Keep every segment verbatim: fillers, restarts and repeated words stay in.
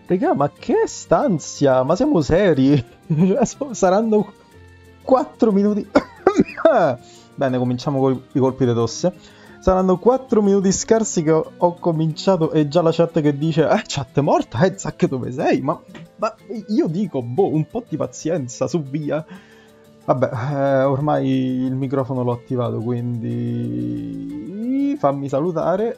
Raga, ma che stanzia? Ma siamo seri? Cioè, so- saranno quattro minuti. Bene, cominciamo con i colpi di tosse. Saranno quattro minuti scarsi che ho, ho cominciato e già la chat che dice eh, chat morta, eh, Zac, dove sei? Ma, ma io dico, boh, un po' di pazienza, su via. Vabbè, eh, ormai il microfono l'ho attivato, quindi fammi salutare.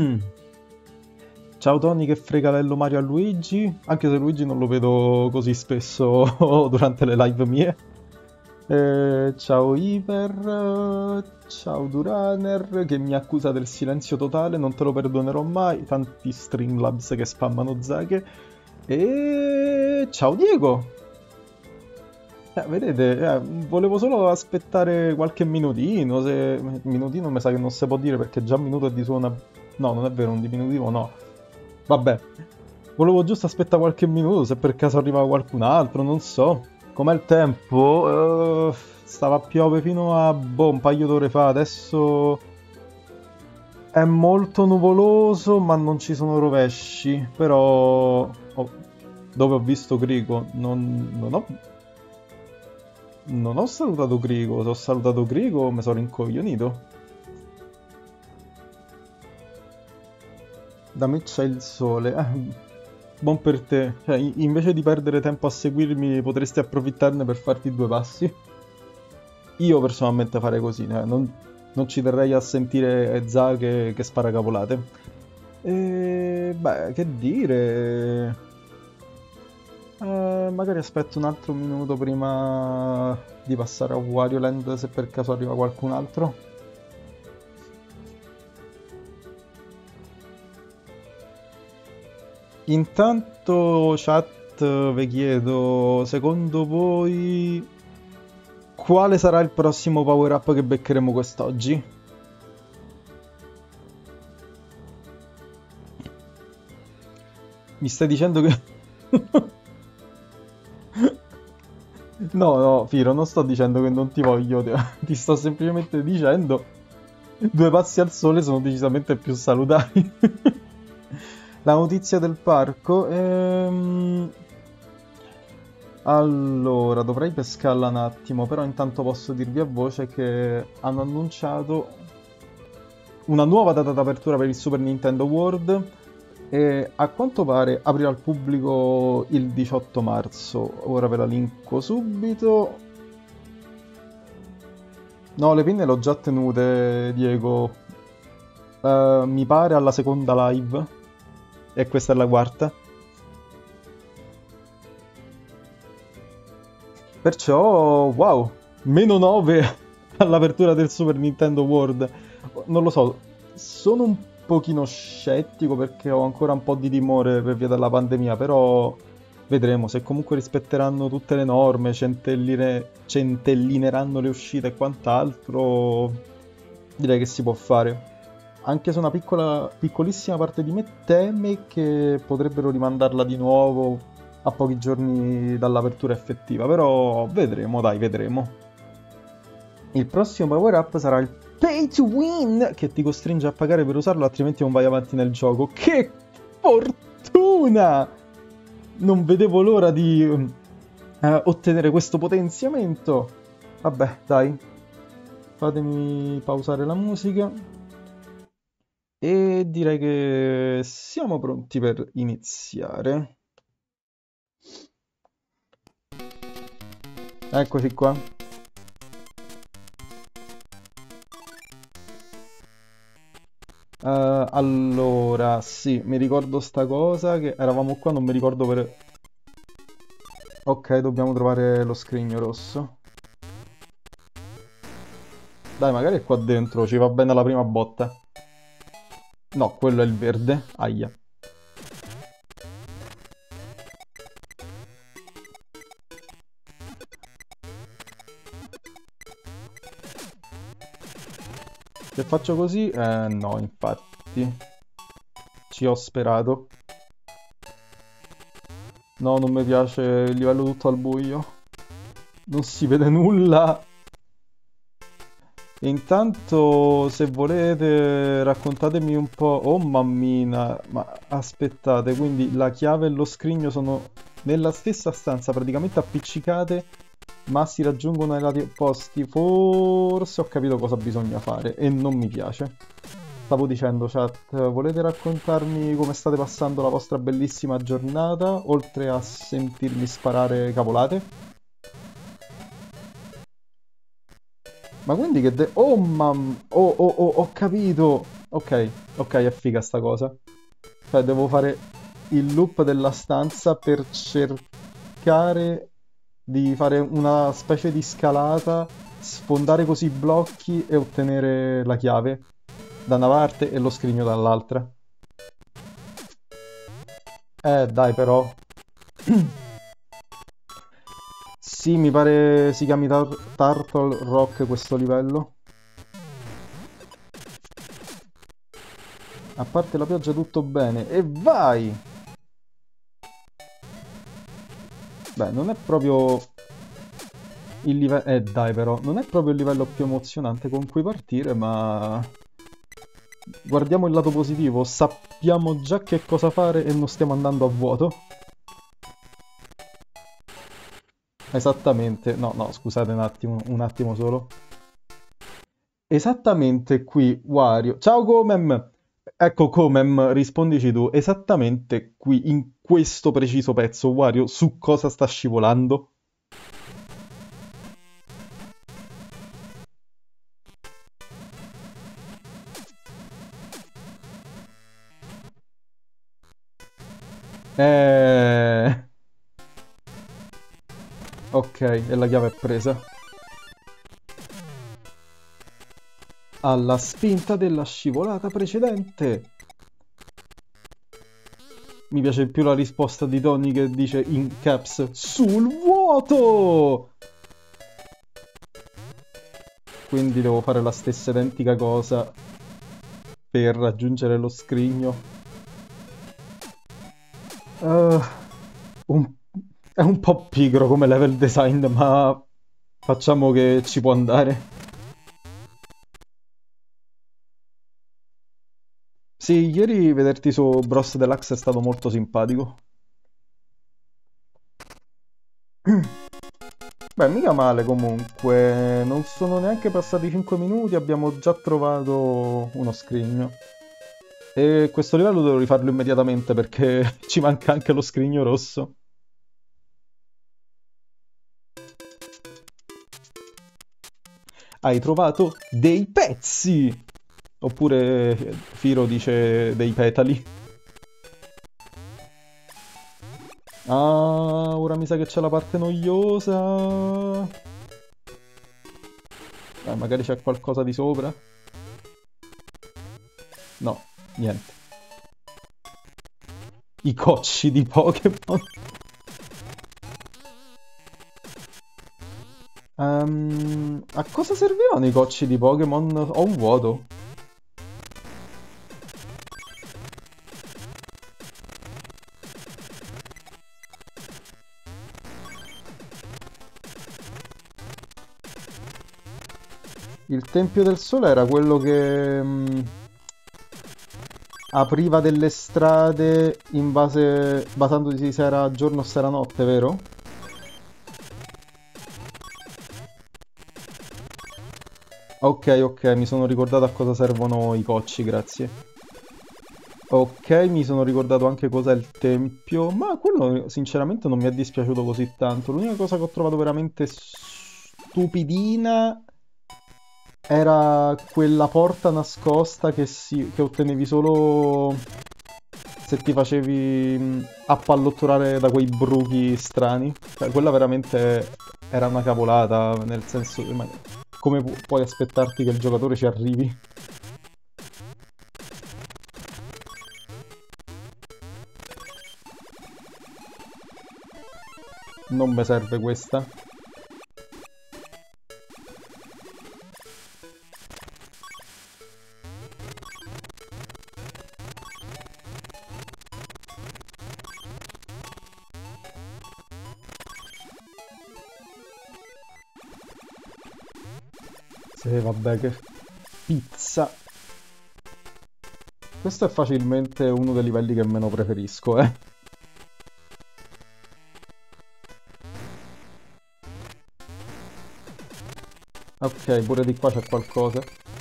Ciao Tony che fregalello Mario a Luigi, anche se Luigi non lo vedo così spesso durante le live mie. Eh, ciao Iper, ciao Duraner che mi accusa del silenzio totale, non te lo perdonerò mai, tanti Streamlabs che spammano Zaghe. E ciao Diego! Eh, vedete, eh, volevo solo aspettare qualche minutino, se... minutino mi sa che non si può dire perché già un minuto è di suona... No, non è vero, un diminutivo no. Vabbè, volevo giusto aspettare qualche minuto, se per caso arriva qualcun altro, non so. Com'è il tempo? Eh, stava a piove fino a boh, un paio d'ore fa, adesso è molto nuvoloso, ma non ci sono rovesci. Però oh, dove ho visto Grigo, non, non ho, non ho salutato Grigo, se ho salutato Grigo mi sono rincoglionito. Da me c'è il sole. Eh, buon per te. Cioè, i- invece di perdere tempo a seguirmi, potresti approfittarne per farti due passi. Io personalmente farei così, eh, non, non ci terrei a sentire Za che, che spara cavolate. E beh, che dire? Eh, magari aspetto un altro minuto prima di passare a Wario Land se per caso arriva qualcun altro. Intanto, chat, vi chiedo, secondo voi quale sarà il prossimo power up che beccheremo quest'oggi? Mi stai dicendo che... No, no, Firo, non sto dicendo che non ti voglio, ti sto semplicemente dicendo due passi al sole sono decisamente più salutari. La notizia del parco. Ehm... Allora, dovrei pescarla un attimo, però intanto posso dirvi a voce che hanno annunciato una nuova data d'apertura per il Super Nintendo World e a quanto pare aprirà al pubblico il diciotto marzo. Ora ve la linko subito. No, le pinne le ho già tenute, Diego. Eh, mi pare alla seconda live e questa è la quarta. Perciò, wow, meno nove all'apertura del Super Nintendo World. Non lo so, sono un pochino scettico perché ho ancora un po' di timore per via della pandemia, però vedremo se comunque rispetteranno tutte le norme, centelline- centellineranno le uscite e quant'altro, direi che si può fare. Anche se una piccola, piccolissima parte di me teme che potrebbero rimandarla di nuovo a pochi giorni dall'apertura effettiva, però vedremo, dai, vedremo. Il prossimo power up sarà il Pay to Win, che ti costringe a pagare per usarlo, altrimenti non vai avanti nel gioco. Che fortuna! Non vedevo l'ora di eh, ottenere questo potenziamento. Vabbè, dai, fatemi pausare la musica. E direi che siamo pronti per iniziare. Eccoci qua. Eh, allora, sì, mi ricordo sta cosa che eravamo qua, non mi ricordo per... Ok, dobbiamo trovare lo scrigno rosso. Dai, magari è qua dentro, ci va bene la prima botta. No, quello è il verde. Aia. Se faccio così... Eh, no, infatti. Ci ho sperato. No, non mi piace il livello tutto al buio. Non si vede nulla. Intanto, se volete, raccontatemi un po'. Oh mammina, ma aspettate, quindi la chiave e lo scrigno sono nella stessa stanza, praticamente appiccicate, ma si raggiungono ai lati opposti. Forse ho capito cosa bisogna fare e non mi piace. Stavo dicendo, chat, volete raccontarmi come state passando la vostra bellissima giornata, oltre a sentirmi sparare cavolate? Ma quindi che de... Oh, mam... Oh, oh, oh, ho capito! Ok, ok, è figa sta cosa. Cioè, devo fare il loop della stanza per cercare di fare una specie di scalata, sfondare così i blocchi e ottenere la chiave da una parte e lo scrigno dall'altra. Eh, dai, però. Sì, mi pare si chiami Tar- Turtle Rock questo livello. A parte la pioggia tutto bene. E vai! Beh, non è proprio il livello... Eh dai però, non è proprio il livello più emozionante con cui partire, ma... Guardiamo il lato positivo, sappiamo già che cosa fare e non stiamo andando a vuoto. Esattamente, no, no, scusate un attimo, un attimo solo. Esattamente qui, Wario. Ciao Comem! Ecco Comem, rispondici tu. Esattamente qui, in questo preciso pezzo, Wario, su cosa sta scivolando? Eh... Ok, e la chiave è presa. Alla spinta della scivolata precedente. Mi piace più la risposta di Tony che dice in caps sul vuoto! Quindi devo fare la stessa identica cosa per raggiungere lo scrigno. Uh, un- È un po' pigro come level design, ma facciamo che ci può andare. Sì, ieri vederti su Bros Deluxe è stato molto simpatico. Beh, mica male comunque, non sono neanche passati cinque minuti, abbiamo già trovato uno scrigno. E questo livello devo rifarlo immediatamente perché ci manca anche lo scrigno rosso. Hai trovato dei pezzi! Oppure Firo dice dei petali. Ah, ora mi sa che c'è la parte noiosa. Eh, magari c'è qualcosa di sopra. No, niente. I cocci di Pokémon. Ehm, a cosa servivano i cocci di Pokémon? Ho un vuoto. Il Tempio del Sole era quello che mh, apriva delle strade in base, basandosi se era giorno o se era notte, vero? Ok, ok, mi sono ricordato a cosa servono i cocci, grazie. Ok, mi sono ricordato anche cos'è il tempio, ma quello sinceramente non mi è dispiaciuto così tanto. L'unica cosa che ho trovato veramente stupidina era quella porta nascosta che, si, che ottenevi solo se ti facevi mh, appallottorare da quei bruchi strani. Cioè, quella veramente era una cavolata, nel senso che ma come pu- puoi aspettarti che il giocatore ci arrivi? Non mi serve questa. Sì, vabbè, che pizza. Questo è facilmente uno dei livelli che meno preferisco, eh. Ok, pure di qua c'è qualcosa.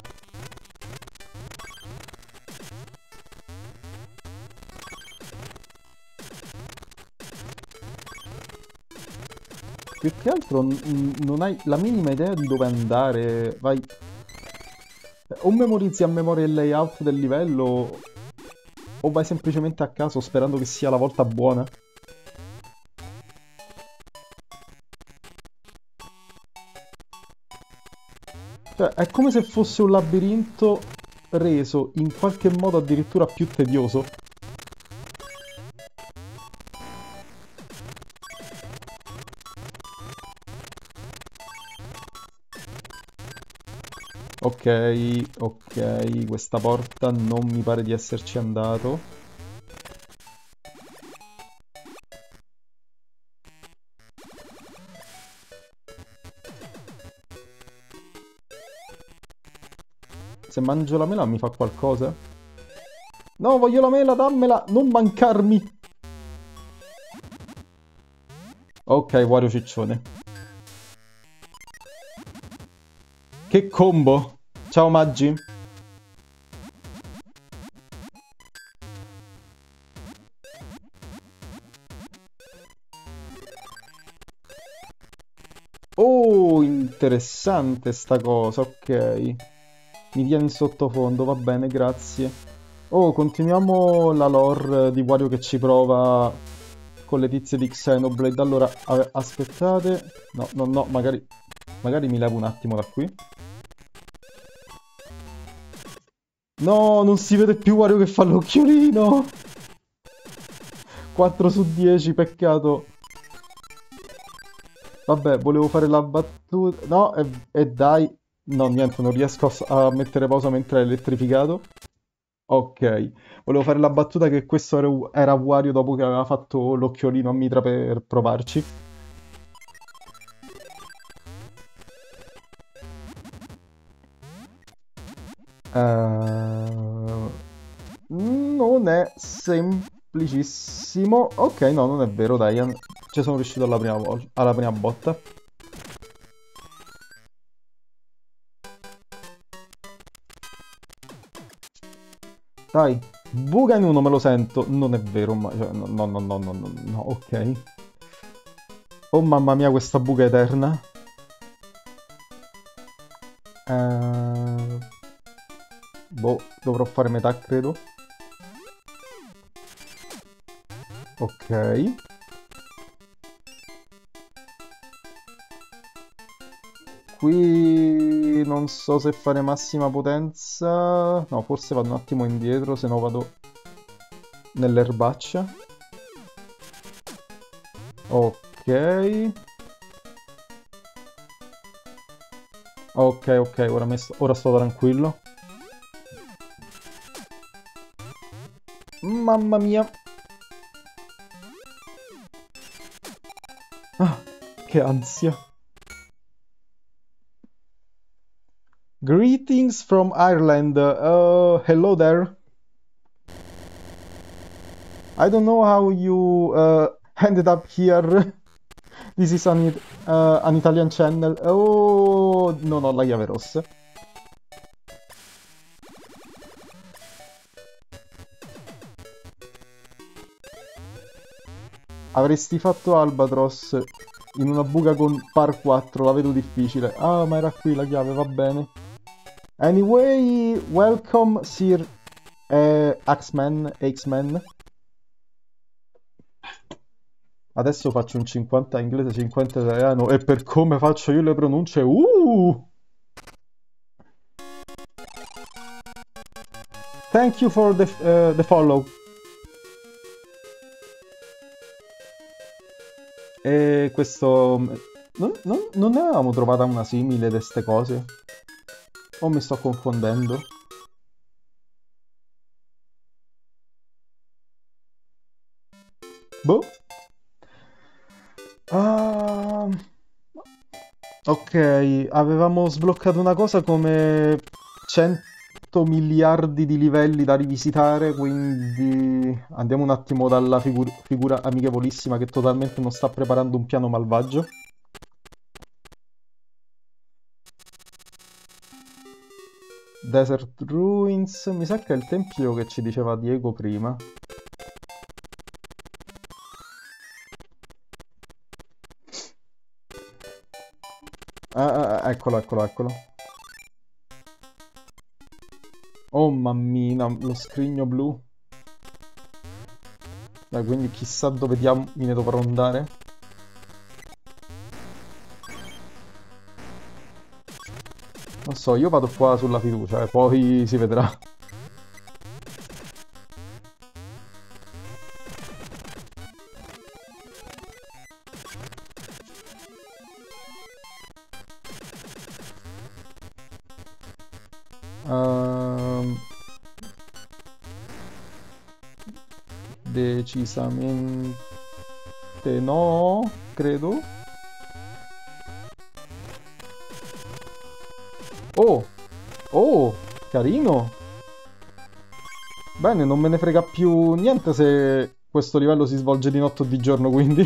Più che altro n- non hai la minima idea di dove andare. Vai. O memorizzi a memoria il layout del livello, o vai semplicemente a caso sperando che sia la volta buona. Cioè, è come se fosse un labirinto reso in qualche modo addirittura più tedioso. Ok, ok, questa porta non mi pare di esserci andato. Se mangio la mela mi fa qualcosa? No, voglio la mela, dammela, non mancarmi. Ok, Wario ciccione. Che combo! Ciao Maggi. Oh, interessante sta cosa, ok. Mi tieni in sottofondo, va bene, grazie. Oh, continuiamo la lore di Wario che ci prova con le tizie di Xenoblade. Allora, a- aspettate. No, no, no, magari, magari mi levo un attimo da qui. No, non si vede più Wario che fa l'occhiolino. quattro su dieci, peccato. Vabbè, volevo fare la battuta. No, e, e dai. No, niente, non riesco a, s- a mettere pausa mentre è elettrificato. Ok, volevo fare la battuta che questo era, era Wario dopo che aveva fatto l'occhiolino a Mitra per provarci. Eh, non è semplicissimo. Ok, no, non è vero, dai, an- ci sono riuscito alla prima volta, alla prima botta. Dai, buca in uno me lo sento. Non è vero, ma cioè, no, no, no, no, no, no, no, ok. Oh mamma mia, questa buca eterna. Eh, boh, dovrò fare metà, credo. Ok. Qui non so se fare massima potenza. No, forse vado un attimo indietro, se no vado nell'erbaccia. Ok. Ok, ok, ora, mi sto, ora sto tranquillo. Mamma mia. Ah, che ansia. Greetings from Ireland. Uh, hello there. I don't know how you uh, ended up here. This is an, It- uh, an Italian channel. Oh, non ho la chiave rossa. Avresti fatto Albatros in una buca con par quattro, la vedo difficile. Ah, ma era qui la chiave, va bene. Anyway, welcome Sir eh, Axman, X-Men. Adesso faccio un cinquanta inglese, cinquanta italiano e per come faccio io le pronunce, uh! Thank you for the, uh, the follow. E questo... Non, non, non ne avevamo trovata una simile di queste cose? O mi sto confondendo? Boh. Ah, Ok, avevamo sbloccato una cosa come cento miliardi di livelli da rivisitare, quindi andiamo un attimo dalla figu- figura amichevolissima che totalmente non sta preparando un piano malvagio. Desert Ruins, mi sa che è il tempio che ci diceva Diego prima. Ah, ah, ah, eccolo, eccolo, eccolo. Oh mammina, lo scrigno blu. Dai, quindi chissà dove diamine dovrò andare. Non so, io vado qua sulla fiducia e poi si vedrà. Ehm, decisamente no, credo. Oh, oh, carino. Bene, non me ne frega più niente se questo livello si svolge di notte o di giorno, quindi.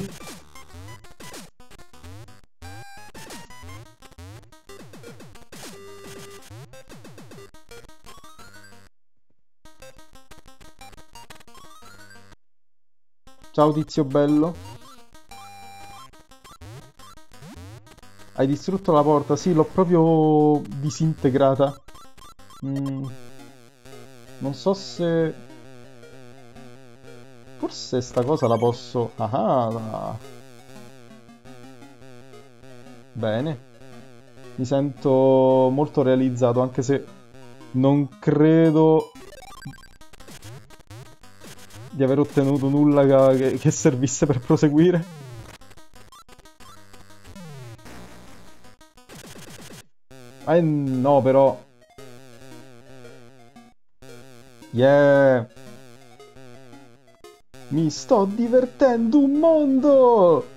Ciao tizio bello. Hai distrutto la porta? Sì, l'ho proprio disintegrata. Mm, non so se... Forse sta cosa la posso... Ah, la- bene. Mi sento molto realizzato, anche se non credo di aver ottenuto nulla che, che servisse per proseguire. Eh no, però... Yeah! Mi sto divertendo un mondo!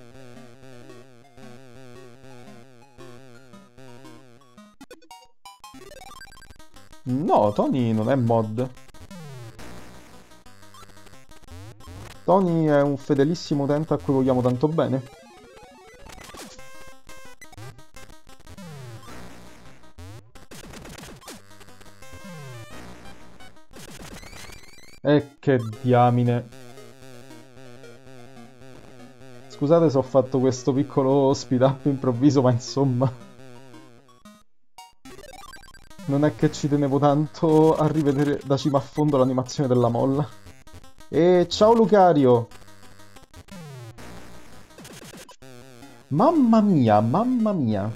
No, Tony non è mod. Tony è un fedelissimo utente a cui vogliamo tanto bene. E che diamine. Scusate se ho fatto questo piccolo speed up improvviso, ma insomma... Non è che ci tenevo tanto a rivedere da cima a fondo l'animazione della molla. E ciao Lucario! Mamma mia, mamma mia!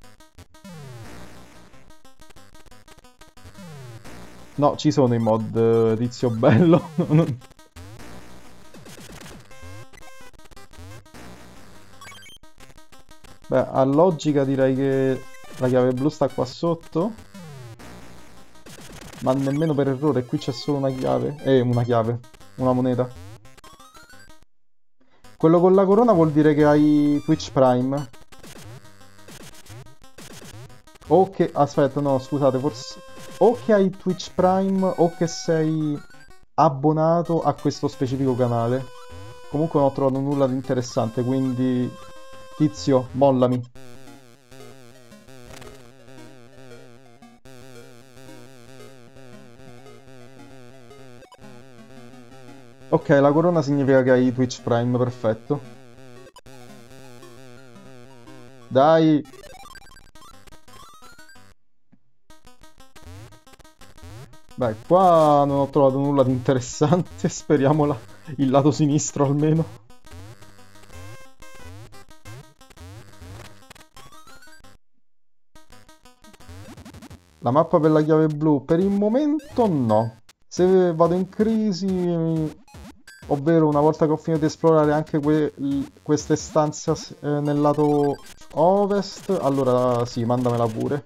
No, ci sono i mod, eh, tizio bello. Non- Beh, a logica direi che la chiave blu sta qua sotto. Ma nemmeno per errore, qui c'è solo una chiave. Eh, una chiave. Una moneta. Quello con la corona vuol dire che hai Twitch Prime. O che... Aspetta, no, scusate, forse... O che hai Twitch Prime o che sei abbonato a questo specifico canale. Comunque non ho trovato nulla di interessante, quindi... Tizio, mollami. Ok, la corona significa che hai Twitch Prime, perfetto. Dai! Beh, qua non ho trovato nulla di interessante, speriamo la- il lato sinistro almeno. La mappa per la chiave blu, per il momento no. Se vado in crisi, ovvero una volta che ho finito di esplorare anche que- l- queste stanze eh, nel lato ovest, allora sì, mandamela pure.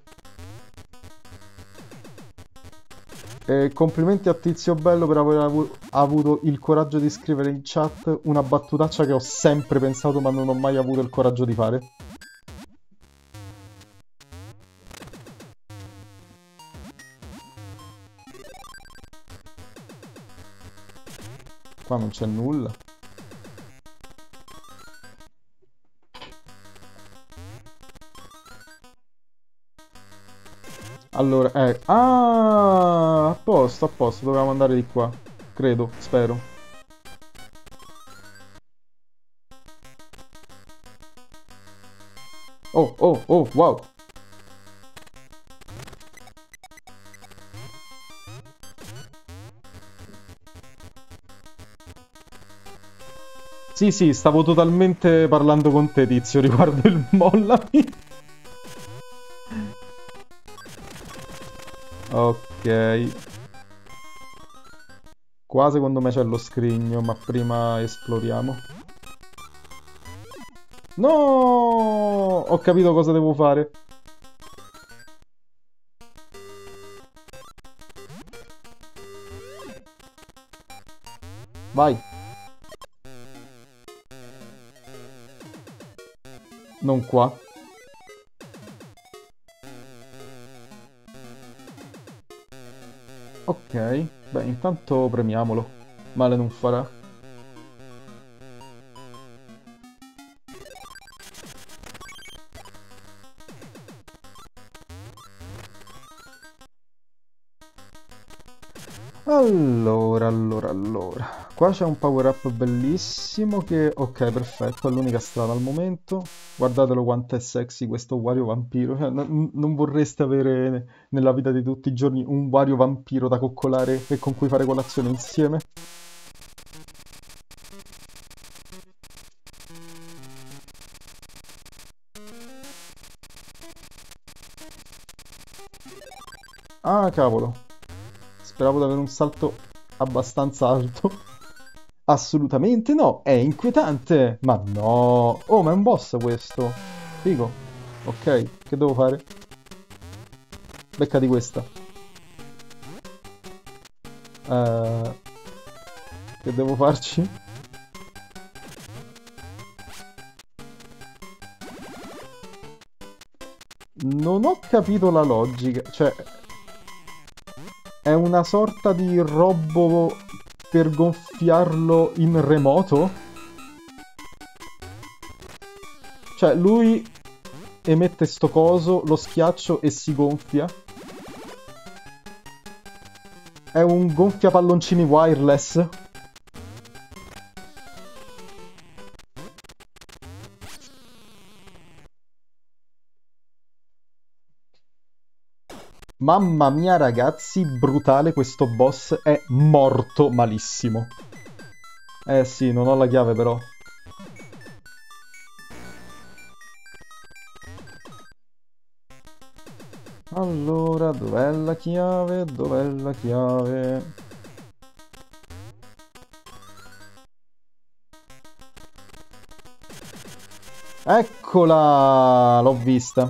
E complimenti a Tizio Bello per aver avu- avuto il coraggio di scrivere in chat una battutaccia che ho sempre pensato ma non ho mai avuto il coraggio di fare. Qua non c'è nulla. Allora, eh... Ah! A posto, a posto. Dovevamo andare di qua. Credo, spero. Oh, oh, oh, wow. Sì, sì, stavo totalmente parlando con te, tizio, riguardo il mollami. Ok. Qua secondo me c'è lo scrigno, ma prima esploriamo. No! Ho capito cosa devo fare. Vai. Non qua. Ok. Beh, intanto premiamolo. Male non farà. Allora, allora, allora. Qua c'è un power up bellissimo che... Ok, perfetto, è l'unica strada al momento. Guardatelo quanto è sexy questo Wario vampiro. Cioè, non, non vorreste avere nella vita di tutti i giorni un Wario vampiro da coccolare e con cui fare colazione insieme? Ah, cavolo. Speravo di avere un salto abbastanza alto. Assolutamente no, è inquietante. Ma no. Oh, ma è un boss questo. Figo. Ok, che devo fare? Becca di questa. Eh, che devo farci? Non ho capito la logica. Cioè, è una sorta di robot per gonfiarlo in remoto? Cioè, lui emette sto coso, lo schiaccio e si gonfia? È un gonfia palloncini wireless? Mamma mia ragazzi, brutale, questo boss è morto malissimo. Eh sì, non ho la chiave però. Allora, dov'è la chiave? Dov'è la chiave? Eccola! L'ho vista.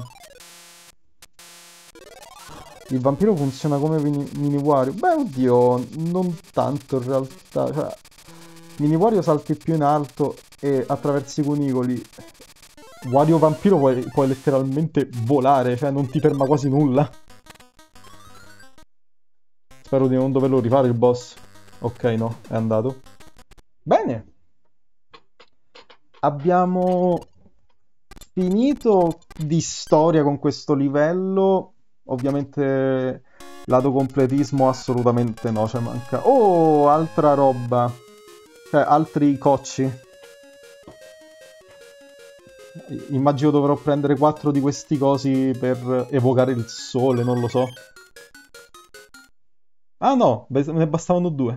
Il vampiro funziona come mini, mini Wario? Beh, oddio, non tanto in realtà. Cioè, mini Wario salti più in alto e attraverso i cunicoli. Wario vampiro puoi, puoi letteralmente volare, cioè non ti ferma quasi nulla. Spero di non doverlo rifare il boss. Ok, no, è andato. Bene. Abbiamo finito di storia con questo livello. Ovviamente lato completismo assolutamente no, cioè manca. Oh, altra roba. Cioè, altri cocci. Immagino dovrò prendere quattro di questi cosi per evocare il sole, non lo so. Ah no, beh, ne bastavano due.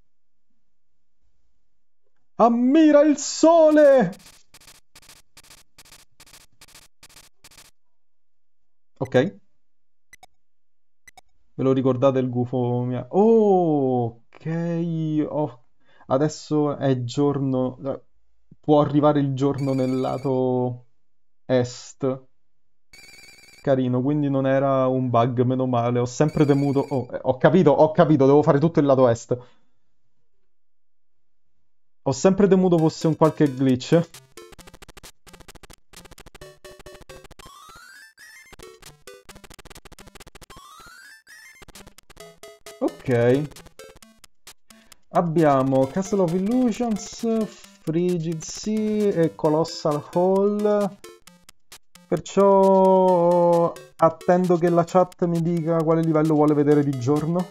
Ammira il sole! Ok. Ve lo ricordate il gufo mia? Oh, ok. Oh, adesso è giorno. eh, Può arrivare il giorno nel lato est. Carino, quindi non era un bug, meno male. Ho sempre temuto. Oh, eh, ho capito, ho capito, devo fare tutto il lato est. Ho sempre temuto fosse un qualche glitch. Ok. Abbiamo Castle of Illusions, Frigid Sea e Colossal Hall. Perciò attendo che la chat mi dica quale livello vuole vedere di giorno.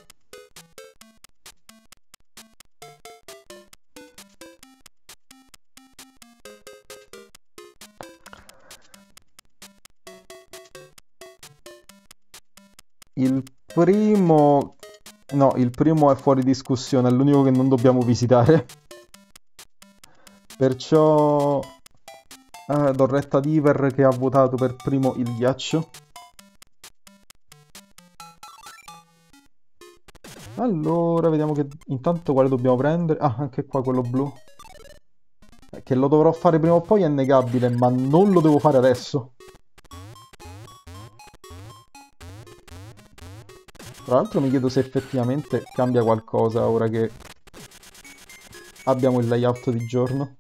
Il primo... No, il primo è fuori discussione, è l'unico che non dobbiamo visitare. Perciò... Eh, do retta ad Iver che ha votato per primo il ghiaccio. Allora, vediamo che intanto quale dobbiamo prendere. Ah, anche qua quello blu. Eh, Che lo dovrò fare prima o poi è innegabile, ma non lo devo fare adesso. Tra l'altro mi chiedo se effettivamente cambia qualcosa ora che abbiamo il layout di giorno.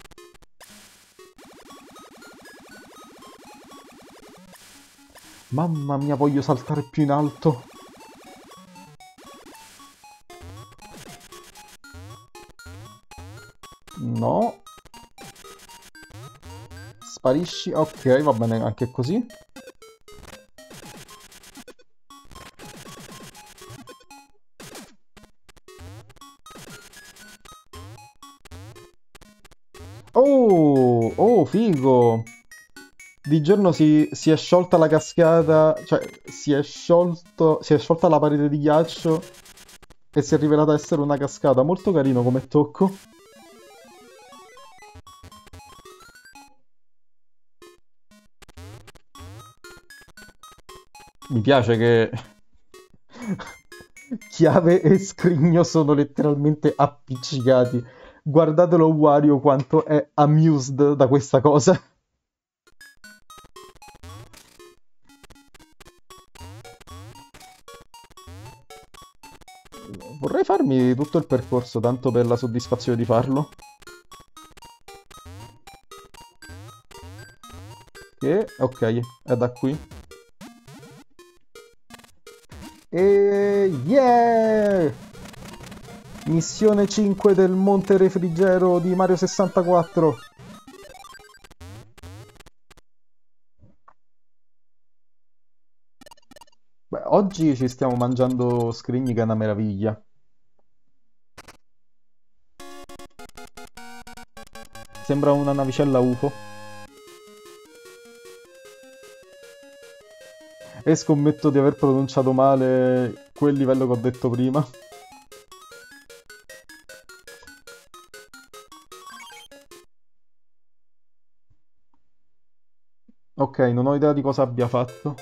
Mamma mia, voglio saltare più in alto. No. Sparisci. Ok, va bene anche così. Oh, oh, figo. Di giorno si, si è sciolta la cascata, cioè si è sciolto, si è sciolta la parete di ghiaccio e si è rivelata essere una cascata. Molto carino come tocco. Mi piace che chiave e scrigno sono letteralmente appiccicati. Guardatelo Wario quanto è amused da questa cosa. Vorrei farmi tutto il percorso tanto per la soddisfazione di farlo. E ok, è da qui. E yeah! Missione cinque del Monte Refrigero di Mario sessantaquattro. Beh, oggi ci stiamo mangiando scrigni che è una meraviglia. Sembra una navicella U F O. E scommetto di aver pronunciato male quel livello che ho detto prima. Ok, non ho idea di cosa abbia fatto.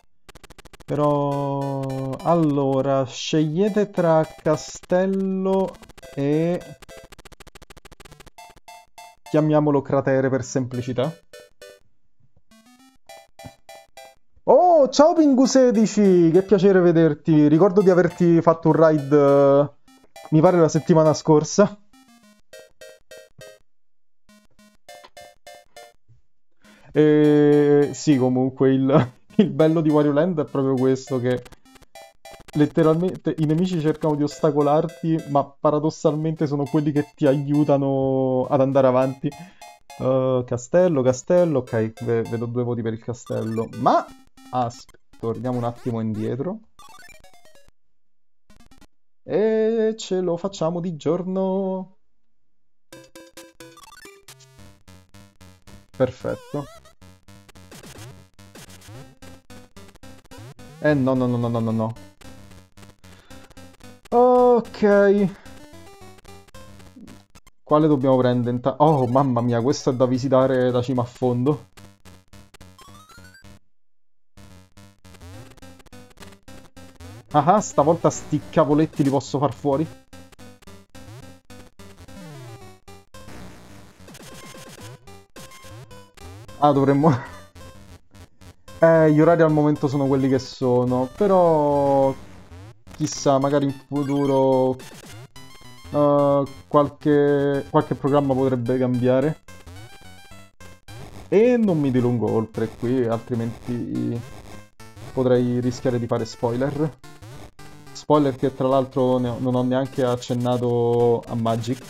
Però... Allora, scegliete tra castello e... chiamiamolo cratere per semplicità. Oh, ciao Pingu sedici! Che piacere vederti. Ricordo di averti fatto un ride, eh, mi pare la settimana scorsa. E sì, comunque il, il bello di Wario Land è proprio questo, che letteralmente i nemici cercano di ostacolarti, ma paradossalmente sono quelli che ti aiutano ad andare avanti. Uh, castello, castello, ok, ve- vedo due voti per il castello. Ma aspetta, torniamo un attimo indietro. E ce lo facciamo di giorno. Perfetto. Eh no, no, no, no, no, no, no. Ok. Quale dobbiamo prendere? inta- Oh, mamma mia, questo è da visitare da cima a fondo. Ah, ah, stavolta sti cavoletti li posso far fuori? Ah, dovremmo... Eh, gli orari al momento sono quelli che sono, però... Chissà, magari in futuro... eh, qualche... qualche programma potrebbe cambiare. E non mi dilungo oltre qui, altrimenti potrei rischiare di fare spoiler. Spoiler che tra l'altro ne ho- non ho neanche accennato a Magic.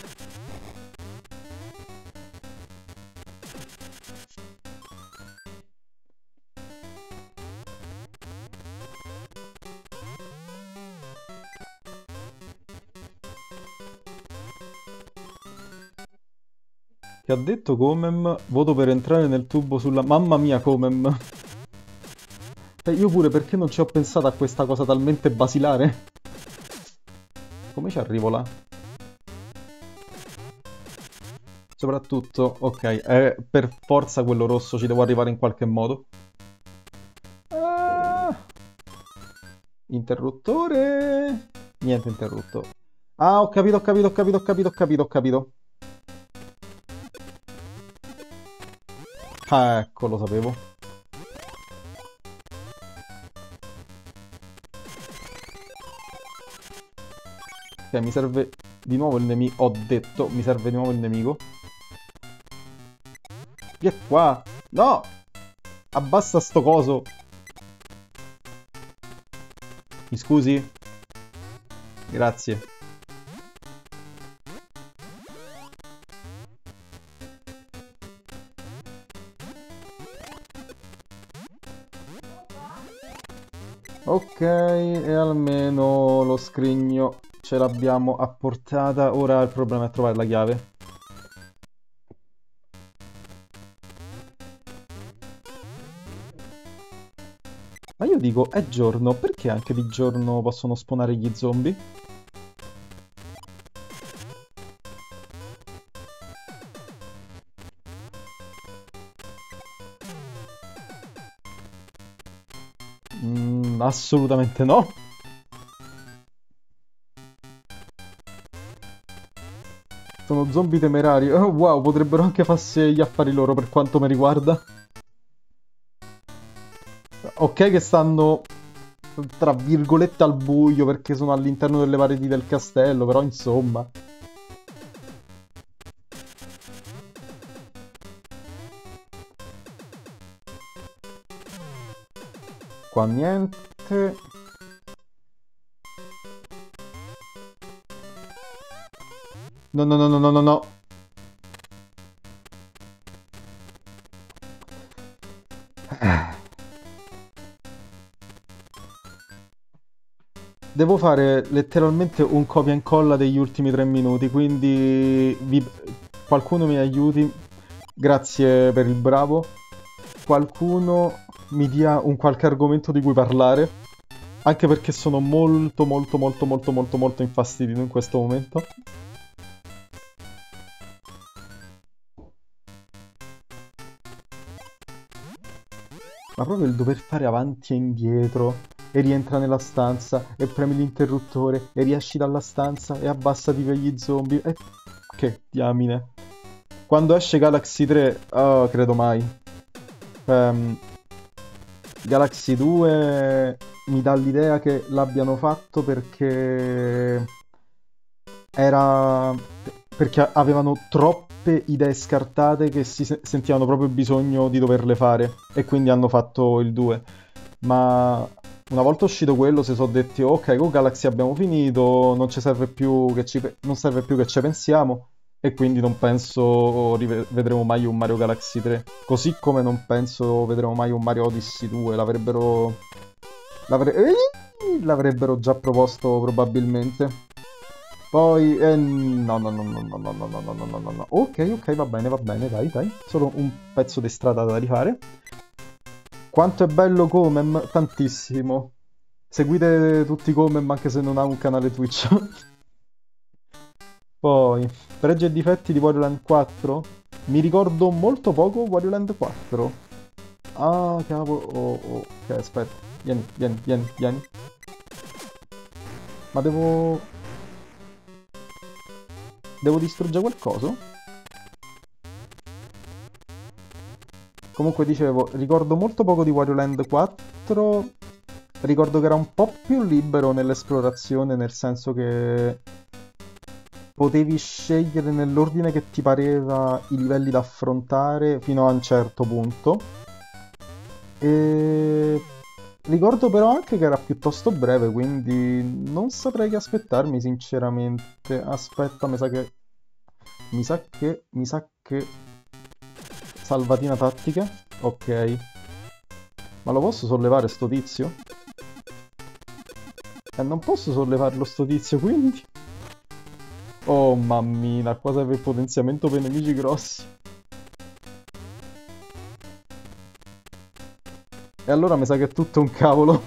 Che ha detto Comem? Voto per entrare nel tubo sulla... Mamma mia, Comem! Eh, io pure, perché non ci ho pensato a questa cosa talmente basilare? Come ci arrivo là? Soprattutto, ok, eh, per forza quello rosso ci devo arrivare in qualche modo. Ah, interruttore! Niente interrutto. Ah, ho capito, ho capito, ho capito, ho capito, ho capito, ho capito. Ah, ecco, lo sapevo. Ok, mi serve di nuovo il nemico. Ho detto, mi serve di nuovo il nemico. Vieni qua! No! Abbassa sto coso! Mi scusi? Grazie. Ok, e almeno lo scrigno ce l'abbiamo a portata. Ora il problema è trovare la chiave. Ma io dico, è giorno, perché anche di giorno possono spawnare gli zombie? Mm, assolutamente no. Sono zombie temerari. Oh, wow, potrebbero anche farsi gli affari loro per quanto mi riguarda. Ok che stanno, tra virgolette, al buio perché sono all'interno delle pareti del castello, però insomma... Qua niente. No, no, no, no, no, no, no. Devo fare letteralmente un copia e incolla degli ultimi tre minuti, quindi vi- qualcuno mi aiuti. Grazie per il bravo. Qualcuno mi dia un qualche argomento di cui parlare, anche perché sono molto molto molto molto molto molto infastidito in questo momento. Ma proprio il dover fare avanti e indietro e rientra nella stanza e premi l'interruttore e riesci dalla stanza e abbassati per gli zombie. E... Che diamine. Quando esce Galaxy tre, oh, credo mai. Ehm, Galaxy due mi dà l'idea che l'abbiano fatto perché era perché avevano troppe idee scartate che si se- sentivano proprio bisogno di doverle fare e quindi hanno fatto il due. Ma una volta uscito quello si sono detti ok, con Galaxy abbiamo finito, non ci serve più che ci, pe- non serve più che ci pensiamo e quindi non penso rive- vedremo mai un Mario Galaxy tre. Così come non penso vedremo mai un Mario Odyssey due, l'avrebbero l'avre- Ehi! l'avrebbero già proposto probabilmente. Poi, eh, no, no, no, no, no, no, no, no, no, no, no, no, no. Ok, ok, va bene, va bene, dai, dai. Solo un pezzo di strada da rifare. Quanto è bello Comem? Tantissimo. Seguite tutti Comem anche se non ha un canale Twitch. Poi, pregi e difetti di Wario Land quattro? Mi ricordo molto poco Wario Land quattro. Ah, cavolo. Oh, oh. Ok, aspetta. Vieni, vieni, vieni, vieni. Ma devo... Devo distruggere qualcosa? Comunque dicevo, ricordo molto poco di Wario Land quattro. Ricordo che era un po' più libero nell'esplorazione, nel senso che potevi scegliere nell'ordine che ti pareva i livelli da affrontare fino a un certo punto. E Ricordo però anche che era piuttosto breve, quindi non saprei che aspettarmi, sinceramente. Aspetta, mi sa che... Mi sa che... Mi sa che... Salvatina tattica? Ok. Ma lo posso sollevare sto tizio? Eh, non posso sollevarlo sto tizio, quindi... Oh, mammina, qua serve il potenziamento per nemici grossi. E allora mi sa che è tutto un cavolo.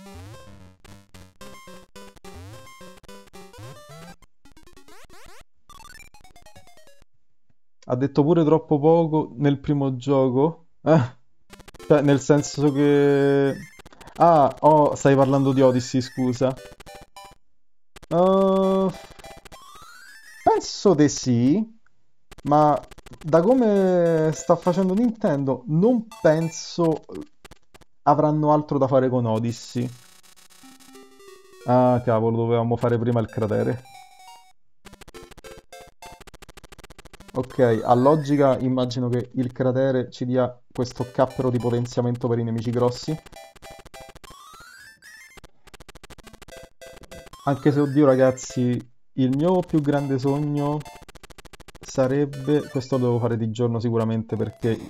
Ha detto pure troppo poco nel primo gioco. Eh, cioè, nel senso che... Ah, oh, stai parlando di Odyssey, scusa. Uh, penso di sì, ma da come sta facendo Nintendo, non penso avranno altro da fare con Odyssey. Ah, cavolo, dovevamo fare prima il cratere. Ok, a logica immagino che il cratere ci dia questo cappero di potenziamento per i nemici grossi. Anche se, oddio ragazzi, il mio più grande sogno sarebbe... Questo lo devo fare di giorno sicuramente perché...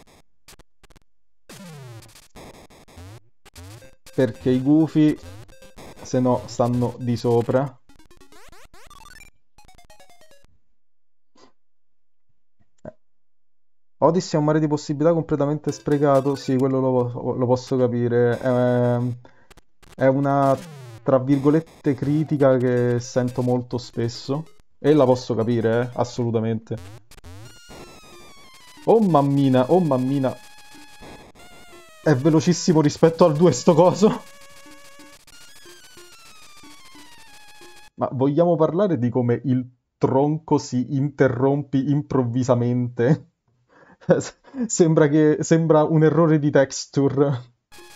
Perché i gufi, se no, stanno di sopra. Odyssey è un mare di possibilità completamente sprecato, sì, quello lo, lo posso capire. È, è una, tra virgolette, critica che sento molto spesso. E la posso capire, eh, assolutamente. Oh mammina, oh mammina. È velocissimo rispetto al due sto coso. Ma vogliamo parlare di come il tronco si interrompi improvvisamente? Sembra che sembra un errore di texture.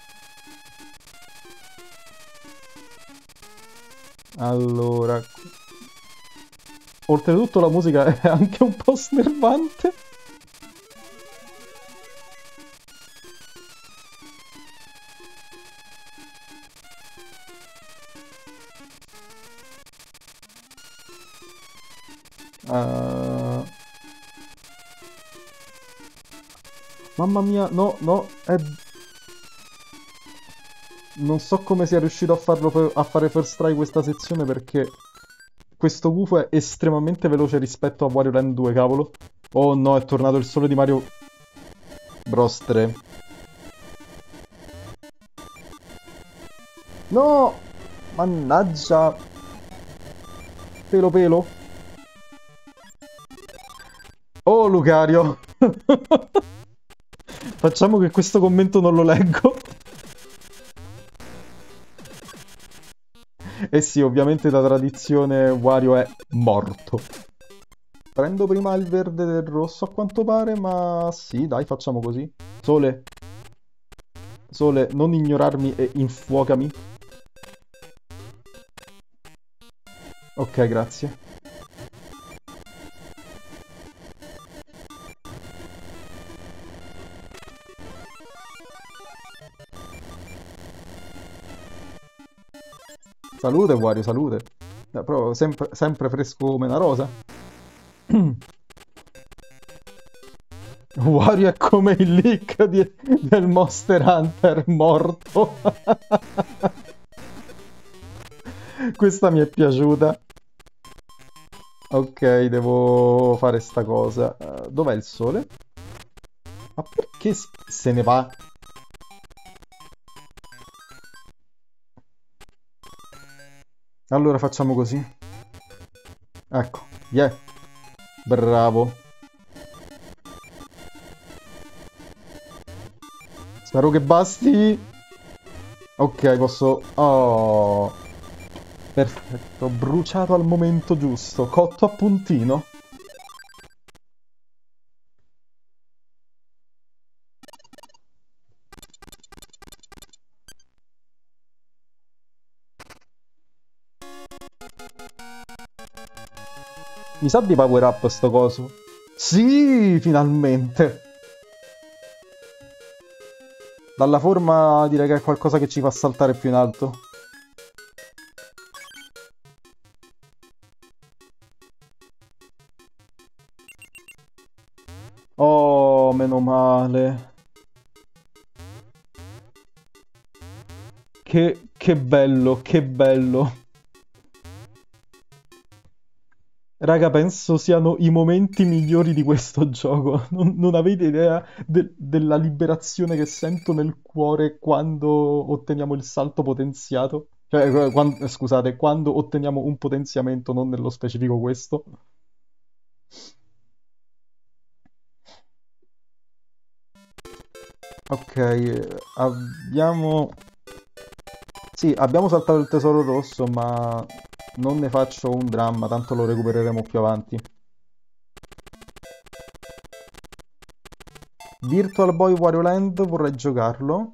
Allora, oltretutto la musica è anche un po' snervante. Uh, Mamma mia, no, no, è... Non so come sia riuscito a farlo per- a fare first try questa sezione perché questo gufo è estremamente veloce rispetto a Wario Land due, cavolo. Oh no, è tornato il sole di Mario Bros tre. No! Mannaggia! Pelo pelo. Oh, Lucario! Facciamo che questo commento non lo leggo. Eh sì, ovviamente da tradizione Wario è morto. Prendo prima il verde del rosso a quanto pare, ma sì, dai, facciamo così. Sole, Sole, non ignorarmi e infuocami. Ok, grazie. Salute, Wario, salute. Eh, Però sempre, sempre fresco come una rosa. Wario è come il leak di- del Monster Hunter morto. Questa mi è piaciuta. Ok, devo fare sta cosa. Eh, dov'è il sole? Ma perché s- se ne va? Allora facciamo così. Ecco, yeah. Bravo. Spero che basti. Ok, posso... Oh, perfetto. Bruciato al momento giusto. Cotto a puntino. Mi sa di power up sto coso. Sì, finalmente. Dalla forma direi che è qualcosa che ci fa saltare più in alto. Oh, meno male. Che, che bello, che bello. Raga, penso siano i momenti migliori di questo gioco. Non, non avete idea de- della liberazione che sento nel cuore quando otteniamo il salto potenziato. Cioè, eh, quan- scusate, quando otteniamo un potenziamento, non nello specifico questo. Ok, eh, abbiamo... Sì, abbiamo saltato il tesoro rosso, ma non ne faccio un dramma, tanto lo recupereremo più avanti. Virtual Boy Wario Land vorrei giocarlo.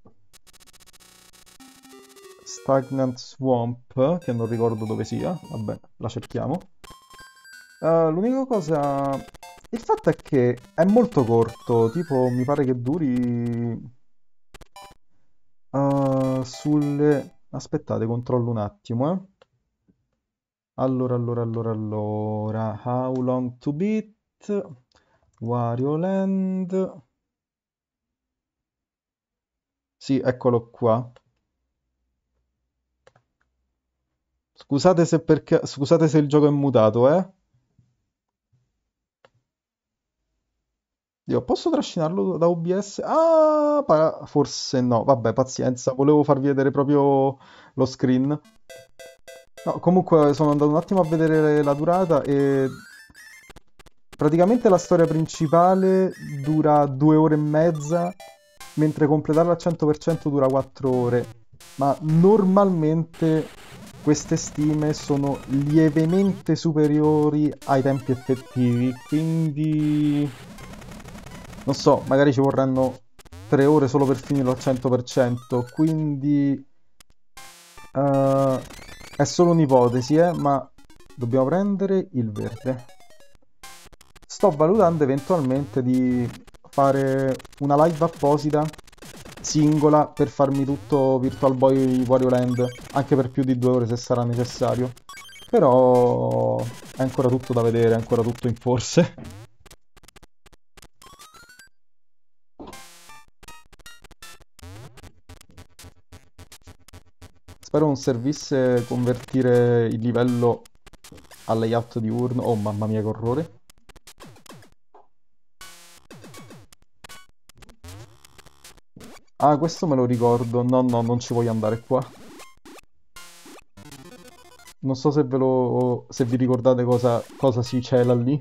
Stagnant Swamp, che non ricordo dove sia. Vabbè, la cerchiamo. Eh, l'unica cosa... Il fatto è che è molto corto, tipo mi pare che duri... eh, sulle... Aspettate, controllo un attimo, eh. Allora, allora, allora, allora... How long to beat? Wario Land... Sì, eccolo qua. Scusate se, perché... Scusate se il gioco è mutato, eh. Io posso trascinarlo da O B S? Ah, pa- forse no. Vabbè, pazienza, volevo farvi vedere proprio lo screen. No, comunque sono andato un attimo a vedere la durata e praticamente la storia principale dura due ore e mezza, mentre completarla al cento per cento dura quattro ore. Ma normalmente queste stime sono lievemente superiori ai tempi effettivi, quindi non so, magari ci vorranno tre ore solo per finirlo al cento per cento, quindi eh, è solo un'ipotesi, eh, ma dobbiamo prendere il verde. Sto valutando eventualmente di fare una live apposita singola per farmi tutto Virtual Boy Wario Land, anche per più di due ore se sarà necessario. Però è ancora tutto da vedere, è ancora tutto in forse. Spero non servisse convertire il livello al layout diurno. Oh mamma mia che orrore. Ah, questo me lo ricordo. No, no, non ci voglio andare qua. Non so se ve lo... se vi ricordate cosa, cosa si cela lì.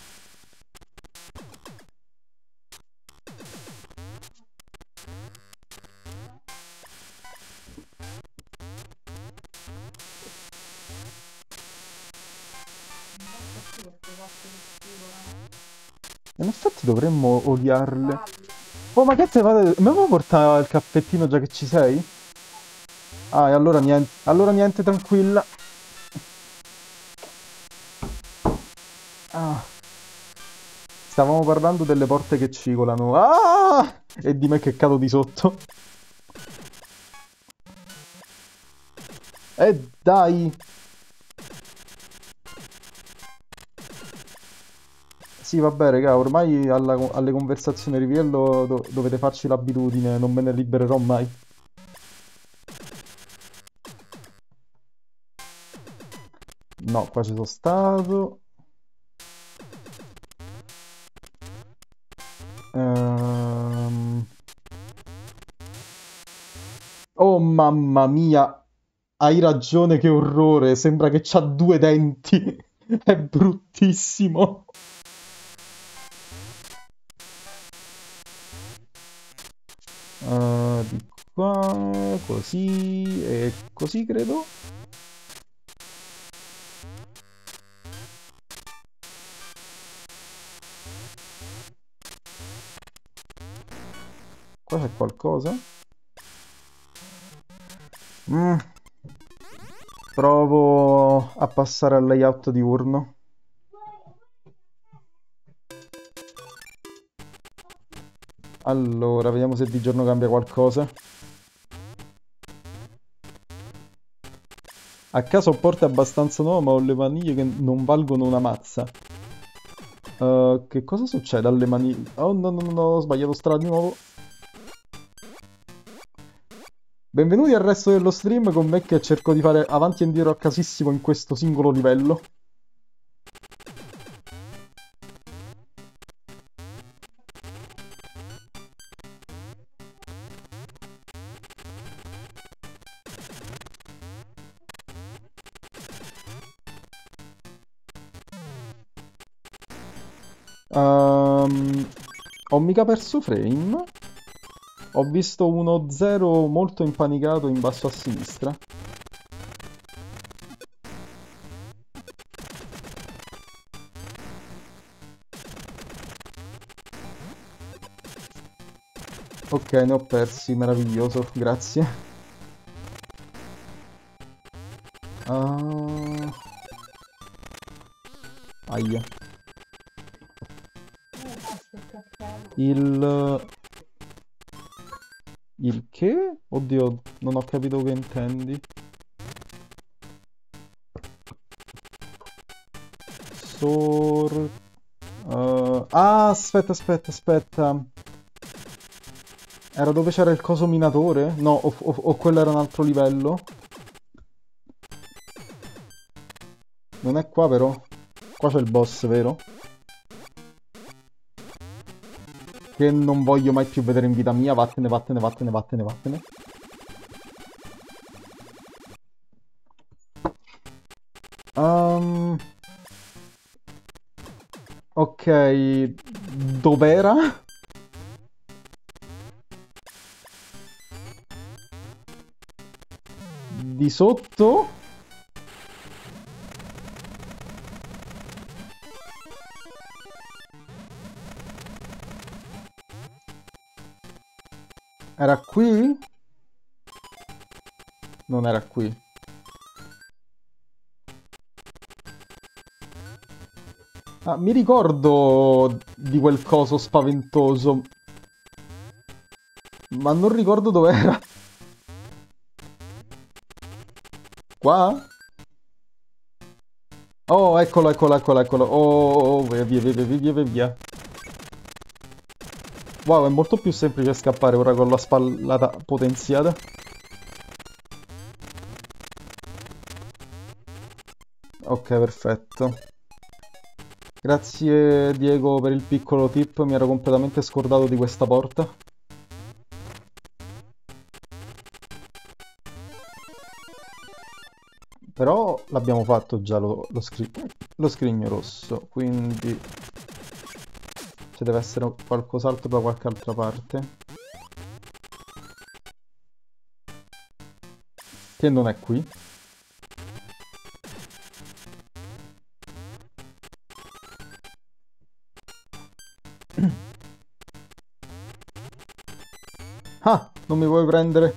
In effetti dovremmo odiarle. Oh, ma che te fate? Me lo porta il caffettino già che ci sei? Ah, e allora niente, allora niente, tranquilla. Ah, stavamo parlando delle porte che cicolano. Ah! E di me che cado di sotto. E dai! Sì, vabbè, raga, ormai alla- alle conversazioni rivello do- dovete farci l'abitudine, non me ne libererò mai. No, qua ci sono stato. Ehm, Oh, mamma mia! Hai ragione, che orrore! Sembra che c'ha due denti. È bruttissimo. Eh, di qua, così e così, credo. Qua c'è qualcosa. Mm, provo a passare al layout diurno. Allora, vediamo se di giorno cambia qualcosa. A caso ho porte abbastanza nuove, ma ho le maniglie che non valgono una mazza. Uh, che cosa succede alle maniglie? Oh no, no, no, no, ho sbagliato strada di nuovo. Benvenuti al resto dello stream con me che cerco di fare avanti e indietro a casissimo in questo singolo livello. Um, ho mica perso frame. Ho visto uno zero molto impanicato in basso a sinistra. Ok, ne ho persi, meraviglioso, grazie. Uh... Aia. Il... Il che? Oddio, non ho capito che intendi. Sor... Uh... Ah, aspetta, aspetta, aspetta. Era dove c'era il coso minatore? No, o, o, o quello era un altro livello? Non è qua però? Qua c'è il boss, vero? Che non voglio mai più vedere in vita mia. Vattene, vattene, vattene, vattene, vattene. Um... Ok, dov'era? Di sotto? Era qui? Non era qui. Ah, mi ricordo di quel coso spaventoso. Ma non ricordo dov'era. Qua? Oh, eccolo, eccolo, eccolo, eccolo. Oh, oh, oh, via, via, via, via, via, via. Wow, è molto più semplice scappare ora con la spallata potenziata. Ok, perfetto. Grazie Diego per il piccolo tip, mi ero completamente scordato di questa porta. Però l'abbiamo fatto già lo, lo, scri lo scrigno rosso, quindi ci deve essere qualcos'altro da qualche altra parte. Che non è qui. Ah, non mi vuoi prendere?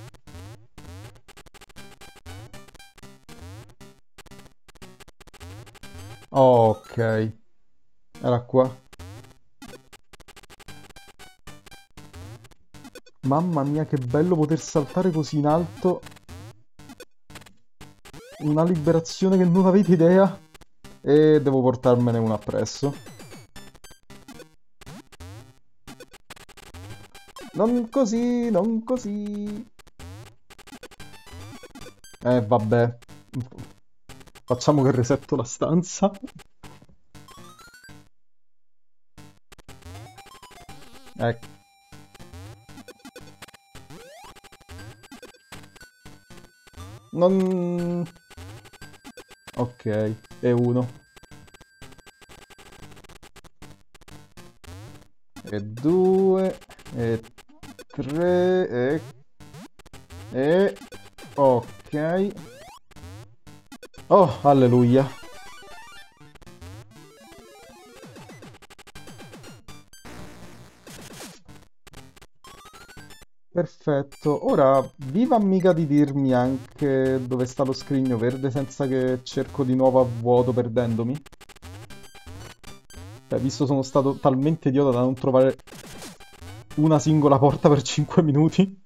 Oh, ok. Era qua. Mamma mia, che bello poter saltare così in alto. Una liberazione che non avete idea. E devo portarmene una appresso. Non così, non così. Eh, vabbè. Facciamo che resetto la stanza. Ecco. Non... Ok, e uno. E due. E tre. E... E... Ok. Oh, alleluia. Perfetto, ora viva mica di dirmi anche dove sta lo scrigno verde senza che cerco di nuovo a vuoto perdendomi. Beh, visto sono stato talmente idiota da non trovare una singola porta per cinque minuti.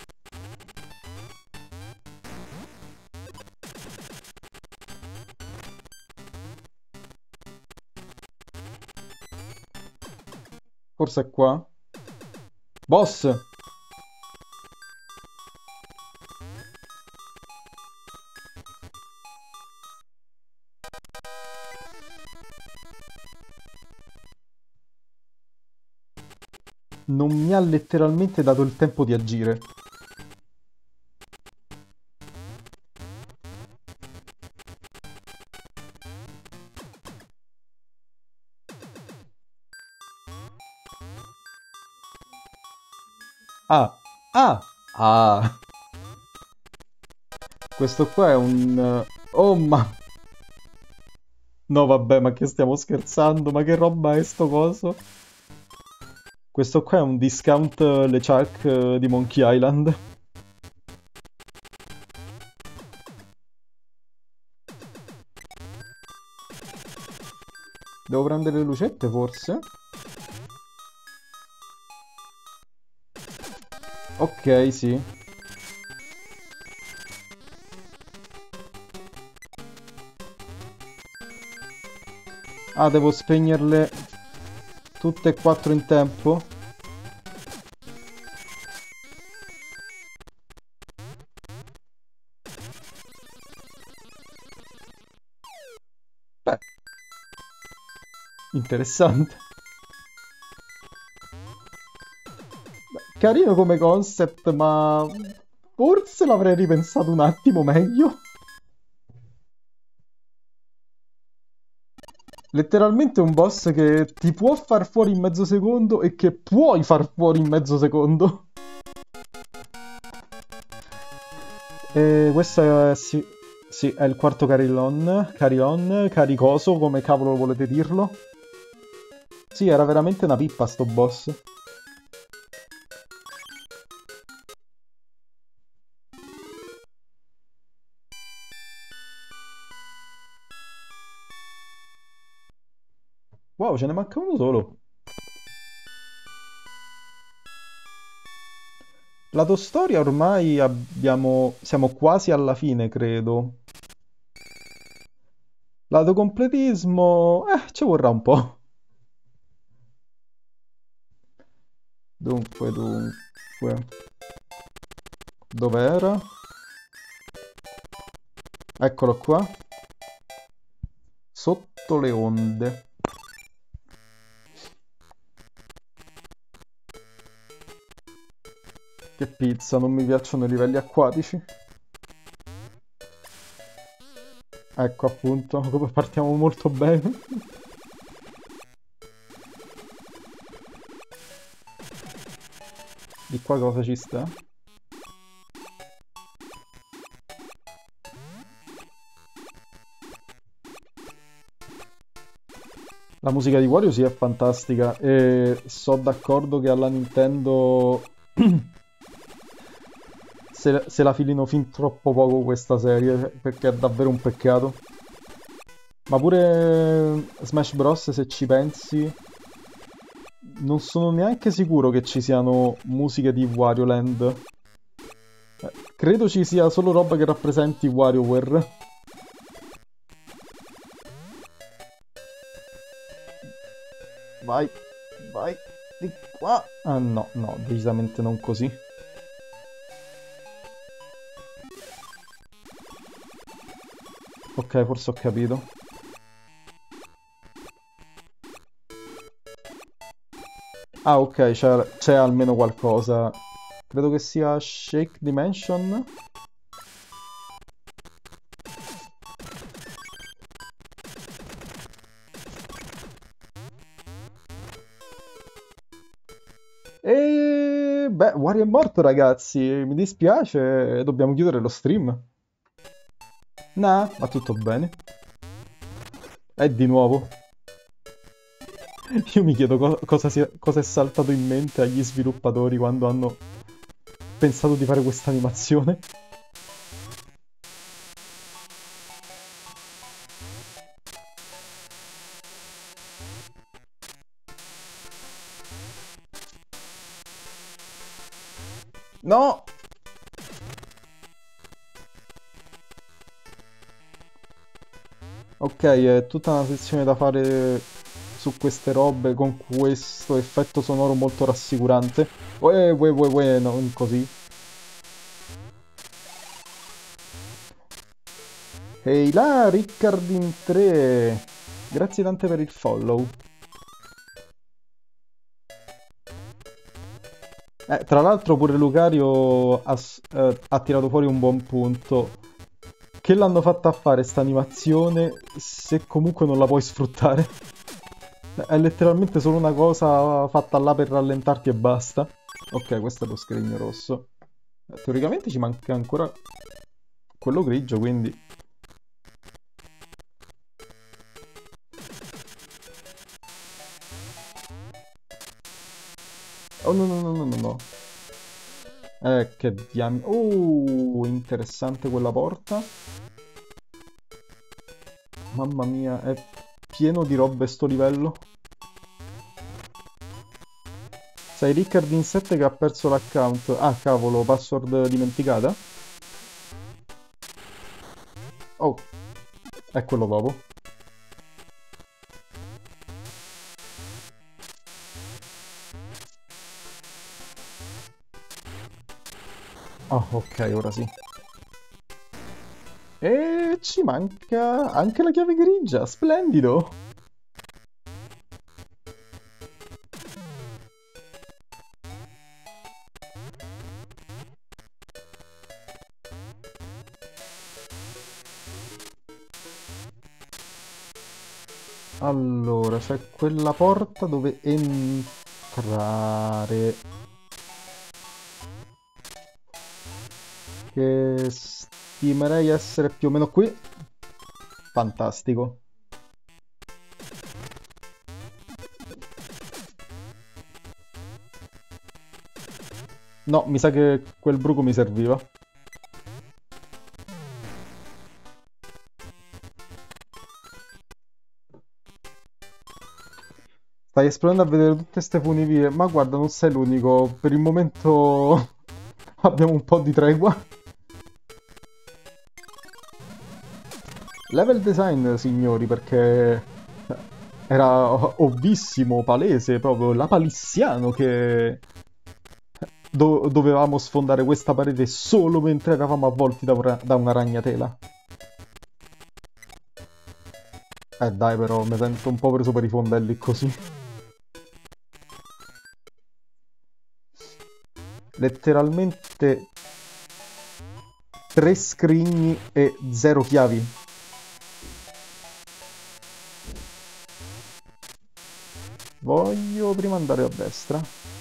Forse è qua. Boss! Non mi ha letteralmente dato il tempo di agire. Ah, ah, ah. Questo qua è un... Oh, ma... No, vabbè, ma che stiamo scherzando? Ma che roba è sto coso? Questo qua è un discount eh, LeChuck eh, di Monkey Island. Devo prendere le lucette, forse? Ok, sì. Ah, devo spegnerle tutte e quattro in tempo? Beh, interessante. Beh, carino come concept, ma forse l'avrei ripensato un attimo meglio. Letteralmente un boss che ti può far fuori in mezzo secondo e che puoi far fuori in mezzo secondo. E questo è, sì, sì, è il quarto Carillon, Carillon, caricoso, come cavolo volete dirlo. Sì, era veramente una pippa sto boss. Wow, ce ne manca uno solo. Lato storia ormai abbiamo... siamo quasi alla fine, credo. Lato completismo... eh, ci vorrà un po'. Dunque, dunque... Dov'era? Eccolo qua. Sotto le onde. Che pizza, non mi piacciono i livelli acquatici. Ecco appunto, come partiamo molto bene. Di qua cosa ci sta? La musica di Wario sì è fantastica e so d'accordo che alla Nintendo se, se la filino fin troppo poco questa serie perché è davvero un peccato. Ma pure Smash Bros, se ci pensi, non sono neanche sicuro che ci siano musiche di Wario Land. Eh, Credo ci sia solo roba che rappresenti WarioWare. Vai, vai, di qua. Ah no, no, decisamente non così. Ok, forse ho capito. Ah, ok, c'è c'è almeno qualcosa. Credo che sia Shake Dimension. E beh, Wario è morto, ragazzi. Mi dispiace, dobbiamo chiudere lo stream. Nah, va tutto bene. E di nuovo. Io mi chiedo co- cosa, sia- cosa è saltato in mente agli sviluppatori quando hanno pensato di fare questa animazione. No! Ok, è tutta una sezione da fare su queste robe con questo effetto sonoro molto rassicurante. Uè, uè, uè, uè, non così. Ehi là, Riccard in tre. Grazie tante per il follow. Eh, tra l'altro pure Lucario ha, s- eh, ha tirato fuori un buon punto. Che l'hanno fatta a fare sta animazione se comunque non la puoi sfruttare? È letteralmente solo una cosa fatta là per rallentarti e basta. Ok, questo è lo scrigno rosso. Eh, Teoricamente ci manca ancora quello grigio, quindi... Oh no no no no no no. Eh, che diamine... Oh, interessante quella porta. Mamma mia, è pieno di robe sto livello. Sai Riccard in sette che ha perso l'account. Ah, cavolo, password dimenticata? Oh, è quello dopo. Oh, ok, ora sì. E ci manca anche la chiave grigia, splendido! Allora, c'è quella porta dove entrare. Che stimerei essere più o meno qui. Fantastico. No, mi sa che quel bruco mi serviva. Stai esplorando a vedere tutte queste funivie, ma guarda, non sei l'unico. Per il momento abbiamo un po' di tregua. Level design, signori, perché era ovvissimo, palese, proprio lapalissiano che do- dovevamo sfondare questa parete solo mentre eravamo avvolti da, una- da una ragnatela. Eh dai, però, mi sento un po' preso per i fondelli così. Letteralmente tre scrigni e zero chiavi. Voglio prima andare a destra.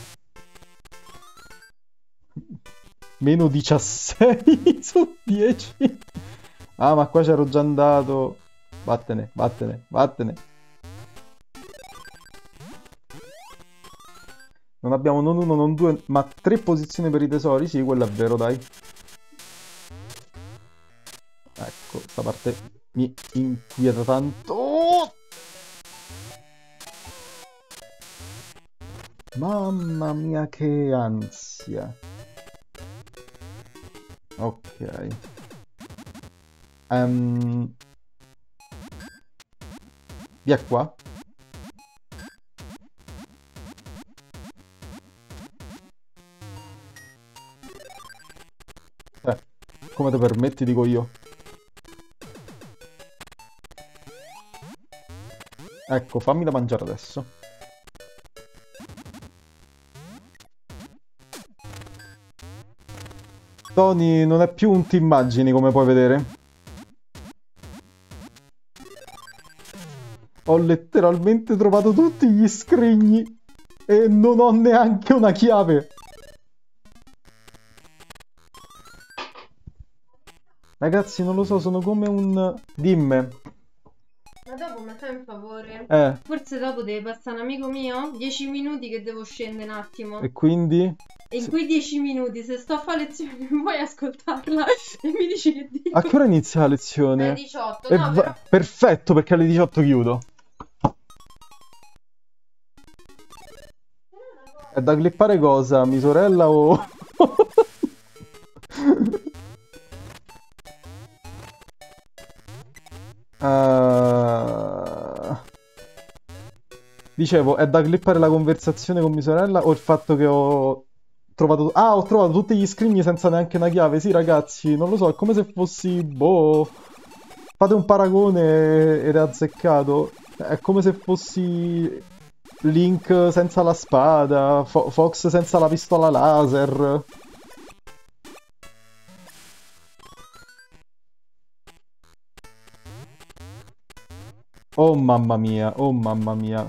Meno diciassei su dieci. Ah, ma qua c'ero già andato. Vattene, vattene, vattene. Non abbiamo non uno, non due, ma tre posizioni per i tesori. Sì, quello è vero, dai. Ecco, sta parte mi inquieta tanto. Mamma mia, che ansia. Ok. Ehm, via qua. Eh, come ti permetti, dico io. Ecco, fammi da mangiare adesso. Tony non è più un ti immagini, come puoi vedere. Ho letteralmente trovato tutti gli scrigni e non ho neanche una chiave. Ragazzi, non lo so, sono come un... Dimme. Ma dopo mi fai un favore? Eh, Forse dopo deve passare un amico mio? dieci minuti che devo scendere un attimo. e quindi? E in Sì. quei dieci minuti, se sto a fare lezione, vuoi ascoltarla e mi dici che dico? A che ora inizia la Alle lezione? diciotto, E no, va- però... Perfetto, perché alle diciotto chiudo. È da clippare cosa? Mia sorella o... Uh... Dicevo, è da clippare la conversazione con mia sorella o il fatto che ho trovato... Ah, ho trovato tutti gli scrigni senza neanche una chiave. Sì, ragazzi, non lo so, è come se fossi... Boh... Fate un paragone ed è azzeccato. È come se fossi Link senza la spada, Fo- Fox senza la pistola laser. Oh mamma mia, oh mamma mia.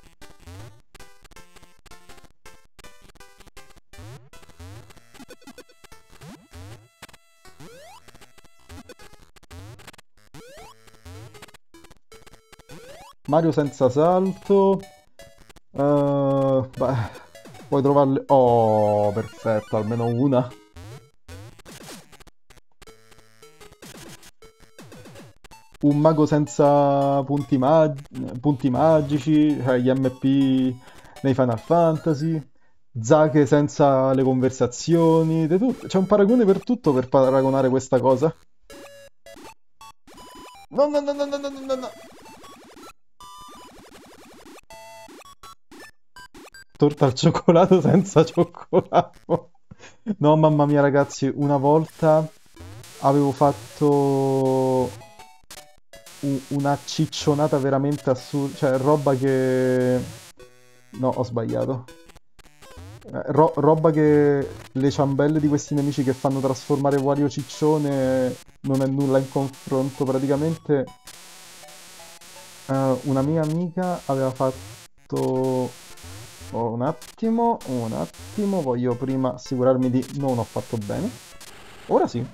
Mario senza salto. Uh, beh, puoi trovarle... Oh, perfetto, almeno una. Un mago senza punti, mag- punti magici, cioè gli M P nei Final Fantasy. Zake senza le conversazioni. di tut- C'è un paragone per tutto per paragonare questa cosa. No, no, no, no, no, no, no, no. no. Torta al cioccolato senza cioccolato. No, mamma mia, ragazzi, una volta avevo fatto u- una ciccionata veramente assurda, cioè roba che... No, ho sbagliato. Eh, ro- roba che le ciambelle di questi nemici che fanno trasformare Wario Ciccione non è nulla in confronto. Praticamente eh, una mia amica aveva fatto... Oh, un attimo, un attimo, voglio prima assicurarmi di non ho fatto bene. Ora sì.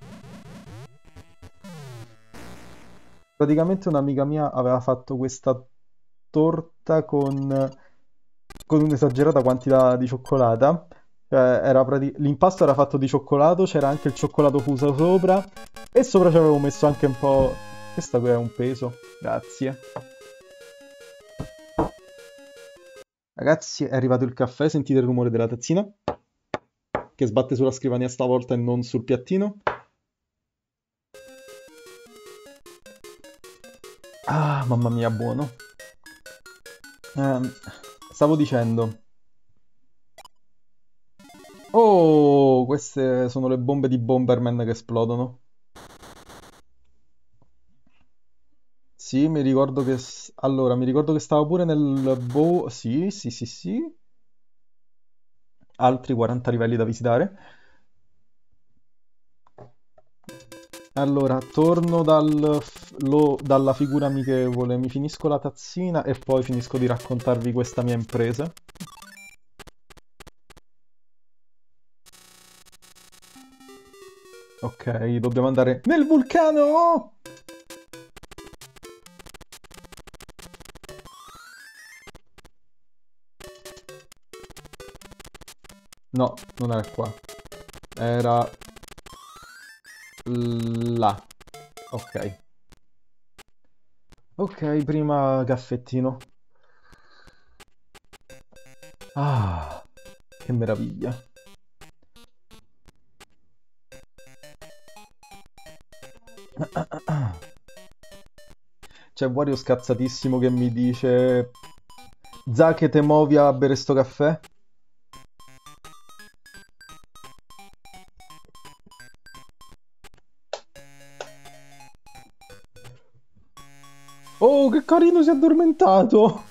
Praticamente un'amica mia aveva fatto questa torta con, con un'esagerata quantità di cioccolata. Cioè, era prati- l'impasto era fatto di cioccolato, c'era anche il cioccolato fuso sopra e sopra ci avevo messo anche un po'... Questo qui è un peso, grazie. Ragazzi, è arrivato il caffè, sentite il rumore della tazzina che sbatte sulla scrivania stavolta e non sul piattino. Ah, mamma mia, buono. Ehm, stavo dicendo... Oh, queste sono le bombe di Bomberman che esplodono. Sì, mi ricordo che... s- Allora, mi ricordo che stava pure nel bow... Sì, sì, sì, sì. Altri quaranta livelli da visitare. Allora, torno dal, f- lo- dalla figura amichevole, mi finisco la tazzina e poi finisco di raccontarvi questa mia impresa. Ok, dobbiamo andare nel vulcano! No, non era qua. Era là. Ok. Ok, prima caffettino. Ah, che meraviglia. C'è Wario scazzatissimo che mi dice: Za che te muovi a bere sto caffè? Oh, che carino, si è addormentato!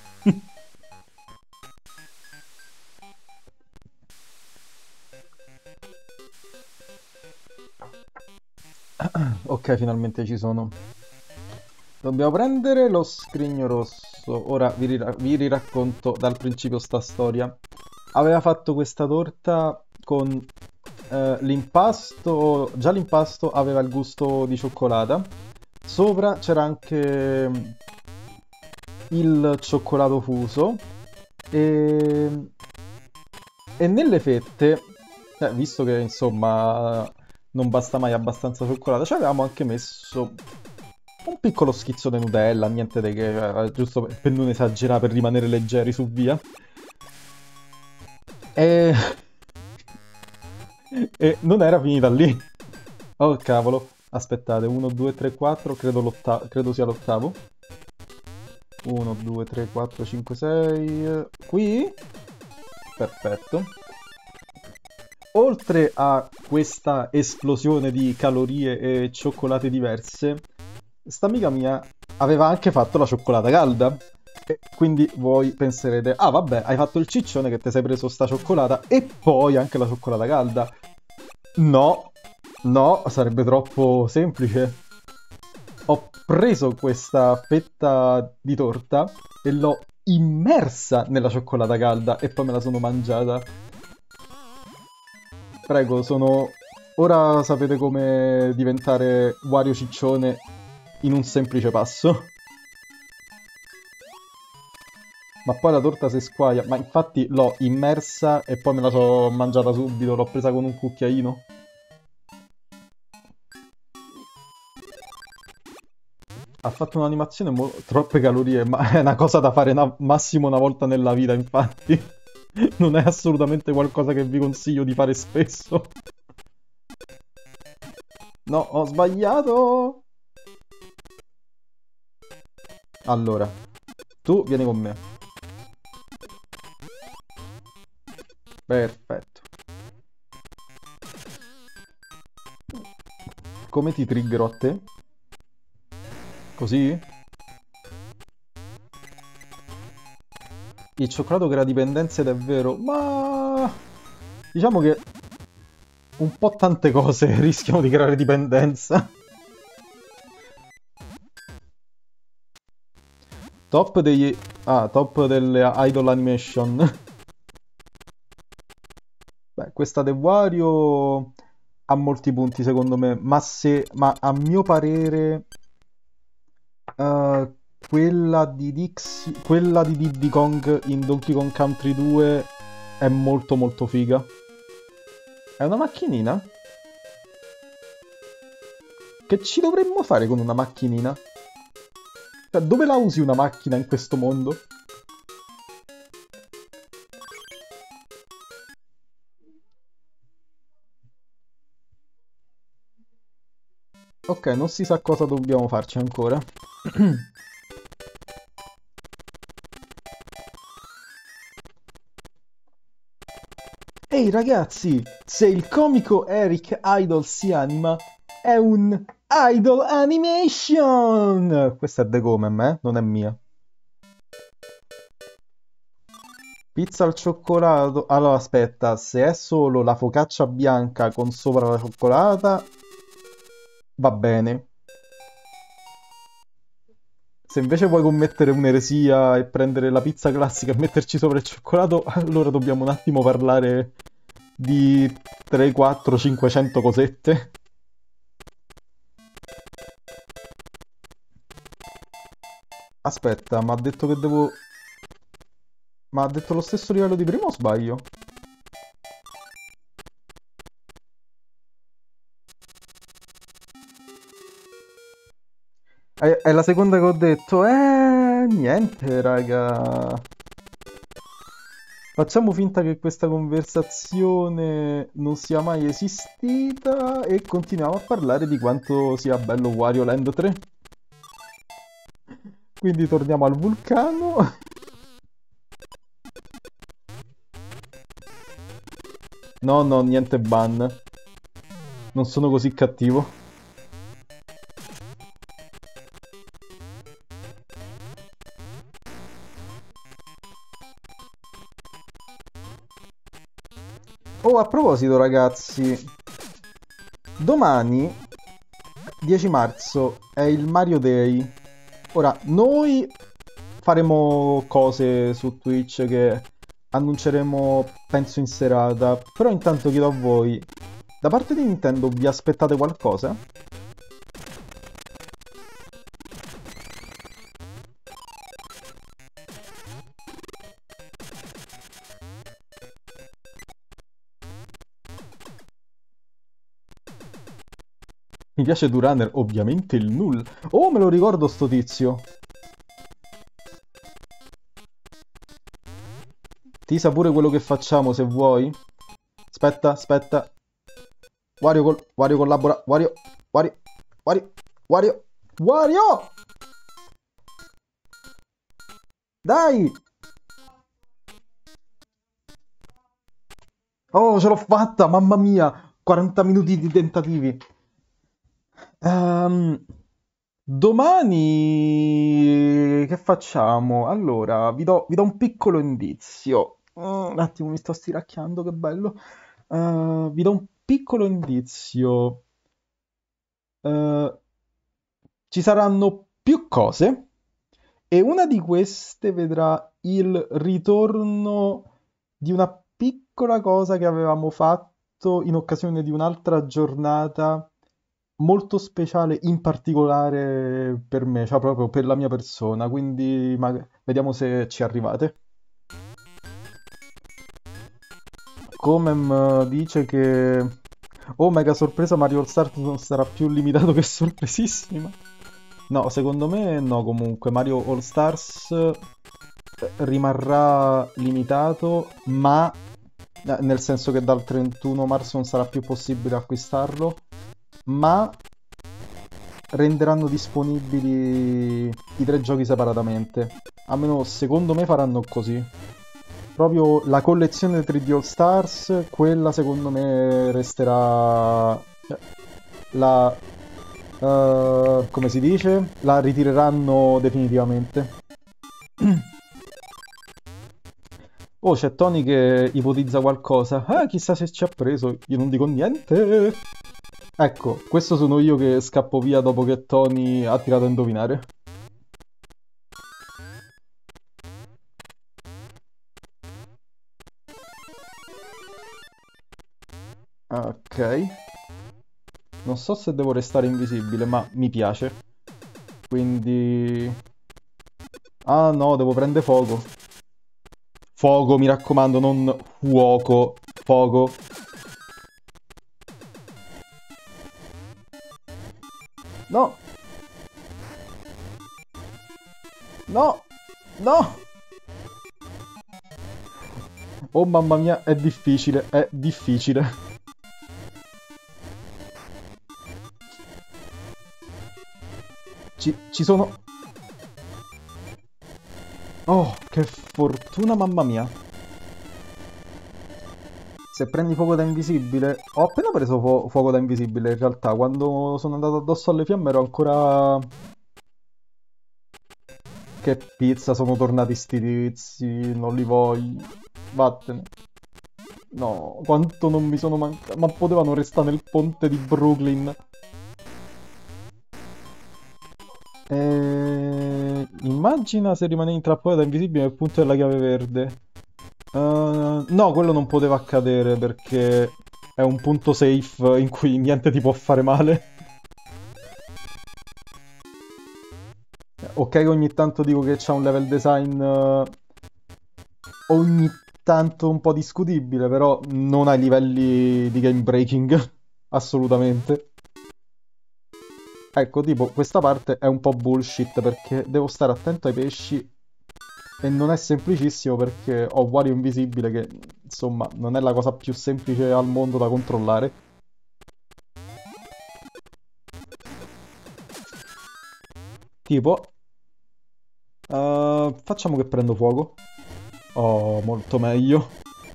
Ok, finalmente ci sono. Dobbiamo prendere lo scrigno rosso. Ora vi, rira- vi riracconto dal principio sta storia. Aveva fatto questa torta con eh, l'impasto. Già l'impasto aveva il gusto di cioccolata. Sopra c'era anche mm, il cioccolato fuso. E, e nelle fette, eh, visto che insomma non basta mai abbastanza cioccolata, ci avevamo anche messo un piccolo schizzo di Nutella, niente di che, eh, giusto per, per non esagerare, per rimanere leggeri su via. E... e non era finita lì. Oh cavolo, Aspettate, uno, due, tre, quattro, credo, l'otta- credo sia l'ottavo. uno, due, tre, quattro, cinque, sei... Qui? Perfetto. Oltre a questa esplosione di calorie e cioccolate diverse, sta amica mia aveva anche fatto la cioccolata calda. E quindi voi penserete, ah vabbè, hai fatto il ciccione che ti sei preso sta cioccolata e poi anche la cioccolata calda. No, no, sarebbe troppo semplice. Ho preso questa fetta di torta e l'ho immersa nella cioccolata calda e poi me la sono mangiata. Prego, sono... Ora sapete come diventare Wario Ciccione in un semplice passo. Ma poi la torta si squaglia. Ma infatti l'ho immersa e poi me la so mangiata subito. L'ho presa con un cucchiaino. Ha fatto un'animazione mo- troppe calorie, ma è una cosa da fare una- massimo una volta nella vita, infatti. Non è assolutamente qualcosa che vi consiglio di fare spesso. No, ho sbagliato! Allora, tu vieni con me. Perfetto. Come ti triggerò a te? Così? Il cioccolato crea dipendenza ed è vero, ma... Diciamo che un po' tante cose rischiano di creare dipendenza. Top degli... Ah, top delle idol animation. Beh, questa The Wario ha molti punti secondo me, ma se... Ma a mio parere... eh, quella di Dixie... Quella di Diddy Kong in Donkey Kong Country due è molto molto figa. È una macchinina? Che ci dovremmo fare con una macchinina? Cioè, dove la usi una macchina in questo mondo? Ok, non si sa cosa dobbiamo farci ancora. Ehi ragazzi, se il comico Eric Idle si anima, è un Idol Animation! Questa è The Gomem, eh? Non è mia. Pizza al cioccolato. Allora, aspetta, se è solo la focaccia bianca con sopra la cioccolata, va bene. Se invece vuoi commettere un'eresia e prendere la pizza classica e metterci sopra il cioccolato, allora dobbiamo un attimo parlare di tre, quattro, cinquecento cosette. Aspetta, ma ha detto che devo... Ma ha detto lo stesso livello di prima o sbaglio? È, è la seconda che ho detto. Eh, niente, raga. Facciamo finta che questa conversazione non sia mai esistita e continuiamo a parlare di quanto sia bello Wario Land tre. Quindi torniamo al vulcano. No, no, niente ban. Non sono così cattivo. Oh, a proposito, ragazzi, domani, dieci marzo, è il Mario Day. Ora, noi faremo cose su Twitch che annunceremo, penso, in serata. Però intanto chiedo a voi, da parte di Nintendo vi aspettate qualcosa? Mi piace Duraner, ovviamente il null. Oh, me lo ricordo sto tizio. Ti sa pure quello che facciamo se vuoi. Aspetta, aspetta. Wario, col... Wario collabora. Wario, Wario. Wario, Wario, Wario! Dai! Oh, ce l'ho fatta, mamma mia! quaranta minuti di tentativi. Ehm, domani che facciamo? Allora, vi do, vi do un piccolo indizio. Mm, un attimo, mi sto stiracchiando, che bello. Eh, vi do un piccolo indizio. Eh, ci saranno più cose e una di queste vedrà il ritorno di una piccola cosa che avevamo fatto in occasione di un'altra giornata molto speciale, in particolare per me, cioè proprio per la mia persona, quindi ma- vediamo se ci arrivate. Comem dice che... Oh, mega sorpresa, Mario All Stars non sarà più limitato che sorpresissima. No, secondo me no comunque. Mario All Stars eh, rimarrà limitato, ma eh, nel senso che dal trentuno marzo non sarà più possibile acquistarlo, ma renderanno disponibili i tre giochi separatamente. Almeno secondo me faranno così. Proprio la collezione tre D All Stars, quella secondo me resterà... cioè, la... eh, come si dice? La ritireranno definitivamente. Oh, c'è Tony che ipotizza qualcosa. Ah, chissà se ci ha preso. Io non dico niente. Ecco, questo sono io che scappo via dopo che Tony ha tirato a indovinare. Ok. Non so se devo restare invisibile, ma mi piace. Quindi... Ah no, devo prendere fuoco. Fuoco, mi raccomando, non fuoco. Fuoco. No! No! No! Oh mamma mia, è difficile, è difficile. Ci, ci sono... Oh, che fortuna, mamma mia. Se prendi fuoco da invisibile... Ho appena preso fu- fuoco da invisibile, in realtà. Quando sono andato addosso alle fiamme ero ancora... Che pizza, sono tornati sti tizi, non li voglio. Vattene. No, quanto non mi sono mancato. Ma potevano restare nel ponte di Brooklyn. Eh, Immagina se rimane intrappolato da invisibile nel punto della chiave verde. Eh, no, quello non poteva accadere perché è un punto safe in cui niente ti può fare male. Ok, ogni tanto dico che c'ha un level design eh, ogni tanto un po' discutibile, però non ai livelli di game breaking, assolutamente. Ecco, tipo, questa parte è un po' bullshit perché devo stare attento ai pesci e non è semplicissimo perché ho Wario invisibile che, insomma, non è la cosa più semplice al mondo da controllare. Tipo, eh, facciamo che prendo fuoco. Oh, molto meglio.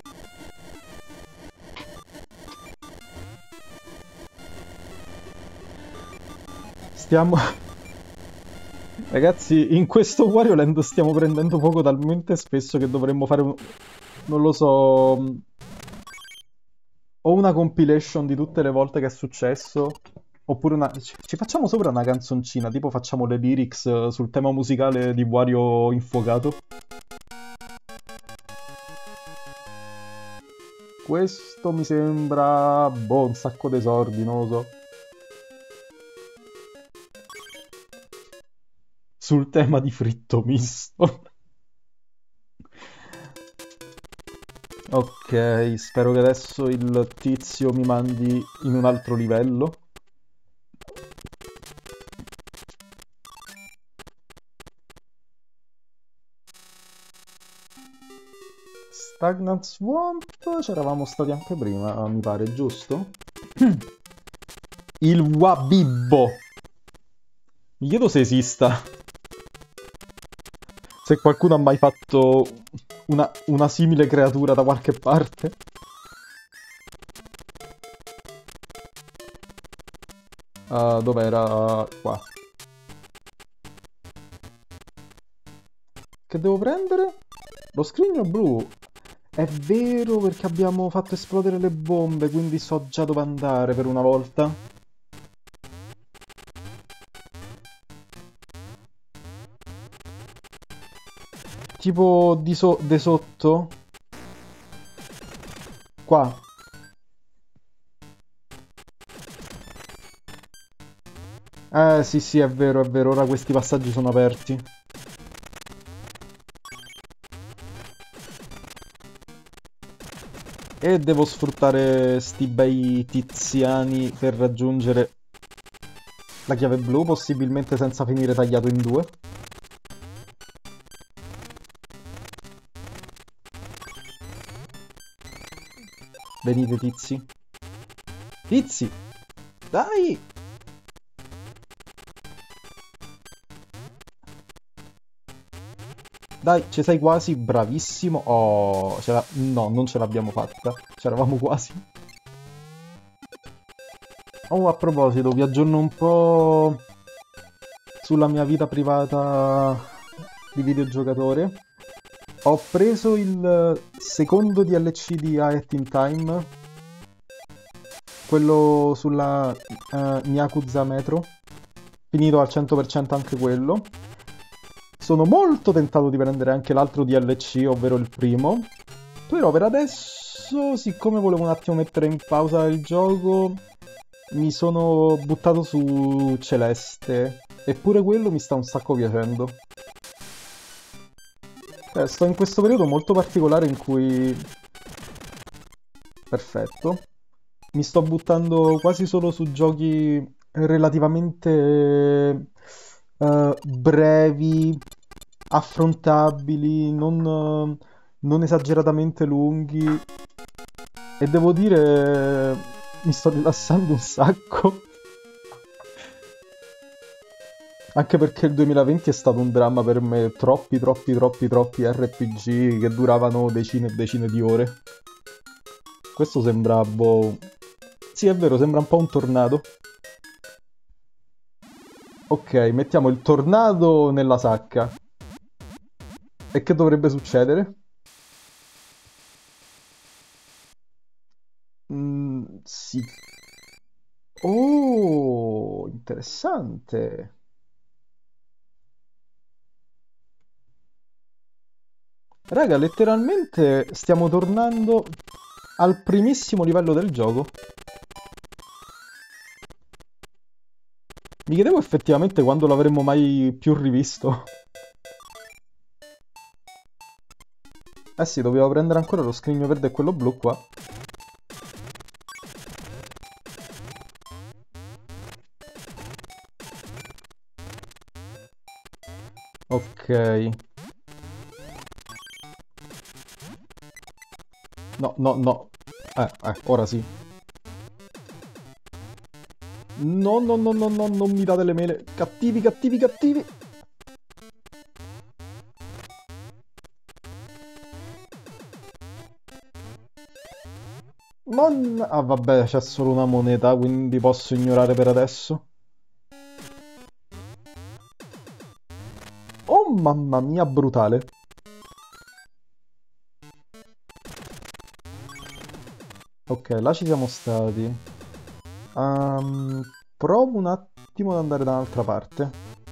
Stiamo... Ragazzi, in questo Wario Land stiamo prendendo fuoco talmente spesso che dovremmo fare un... non lo so... mh, o una compilation di tutte le volte che è successo, oppure una... ci ci facciamo sopra una canzoncina, tipo facciamo le lyrics eh, sul tema musicale di Wario infuocato. Questo mi sembra... boh, un sacco d'esordi, non lo so. Sul tema di fritto misto. Ok, spero che adesso il tizio mi mandi in un altro livello. Stagnant Swamp, c'eravamo stati anche prima, mi pare, giusto? Il Wabibbo. Mi chiedo se esista. Se qualcuno ha mai fatto una, una simile creatura da qualche parte. Uh, dov'era? Qua. Che devo prendere? Lo scrigno blu. È vero, perché abbiamo fatto esplodere le bombe, quindi so già dove andare per una volta. Tipo di, so di sotto? Qua. Eh sì sì, è vero, è vero, ora questi passaggi sono aperti. E devo sfruttare sti bei tiziani per raggiungere la chiave blu, possibilmente senza finire tagliato in due. Venite tizi. Tizi! Dai! Dai, ci sei quasi, bravissimo. Oh, ce la... no, non ce l'abbiamo fatta. C'eravamo quasi. Oh, a proposito, vi aggiorno un po' sulla mia vita privata di videogiocatore. Ho preso il secondo D L C di A Hat in Time, quello sulla uh, Yakuza Metro. Finito al cento per cento anche quello. Sono molto tentato di prendere anche l'altro D L C, ovvero il primo. Però per adesso, siccome volevo un attimo mettere in pausa il gioco, mi sono buttato su Celeste. Eppure quello mi sta un sacco piacendo. Eh, sto in questo periodo molto particolare in cui... Perfetto. Mi sto buttando quasi solo su giochi relativamente uh, brevi, affrontabili, non, uh, non esageratamente lunghi. E devo dire, mi sto rilassando un sacco. Anche perché il duemilaventi è stato un dramma per me, troppi, troppi, troppi, troppi R P G che duravano decine e decine di ore. Questo sembra, boh... Sì, è vero, sembra un po' un tornado. Ok, mettiamo il tornado nella sacca. E che dovrebbe succedere? Mm, sì. Oh, interessante. Raga, letteralmente stiamo tornando al primissimo livello del gioco. Mi chiedevo effettivamente quando l'avremmo mai più rivisto. Eh sì, dovevo prendere ancora lo scrigno verde e quello blu qua. Ok. No, no, no. Eh, eh, ora sì. No, no, no, no, no, non mi date le mele. Cattivi, cattivi, cattivi. Non... Ah, vabbè, c'è solo una moneta, quindi posso ignorare per adesso. Oh, mamma mia, brutale. Ok, là ci siamo stati. Um, provo un attimo ad andare da un'altra parte.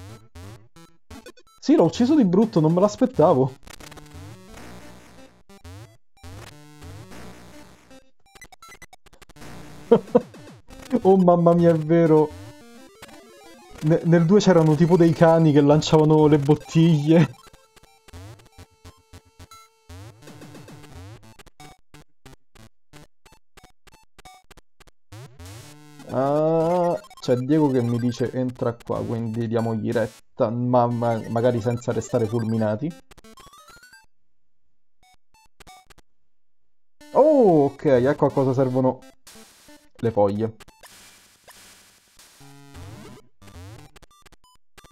Sì, l'ho ucciso di brutto, non me l'aspettavo. Oh mamma mia, è vero. Ne- nel due c'erano tipo dei cani che lanciavano le bottiglie. Ah, c'è Diego che mi dice entra qua, quindi diamogli retta, ma, ma- magari senza restare fulminati. Oh, ok, ecco a cosa servono le foglie.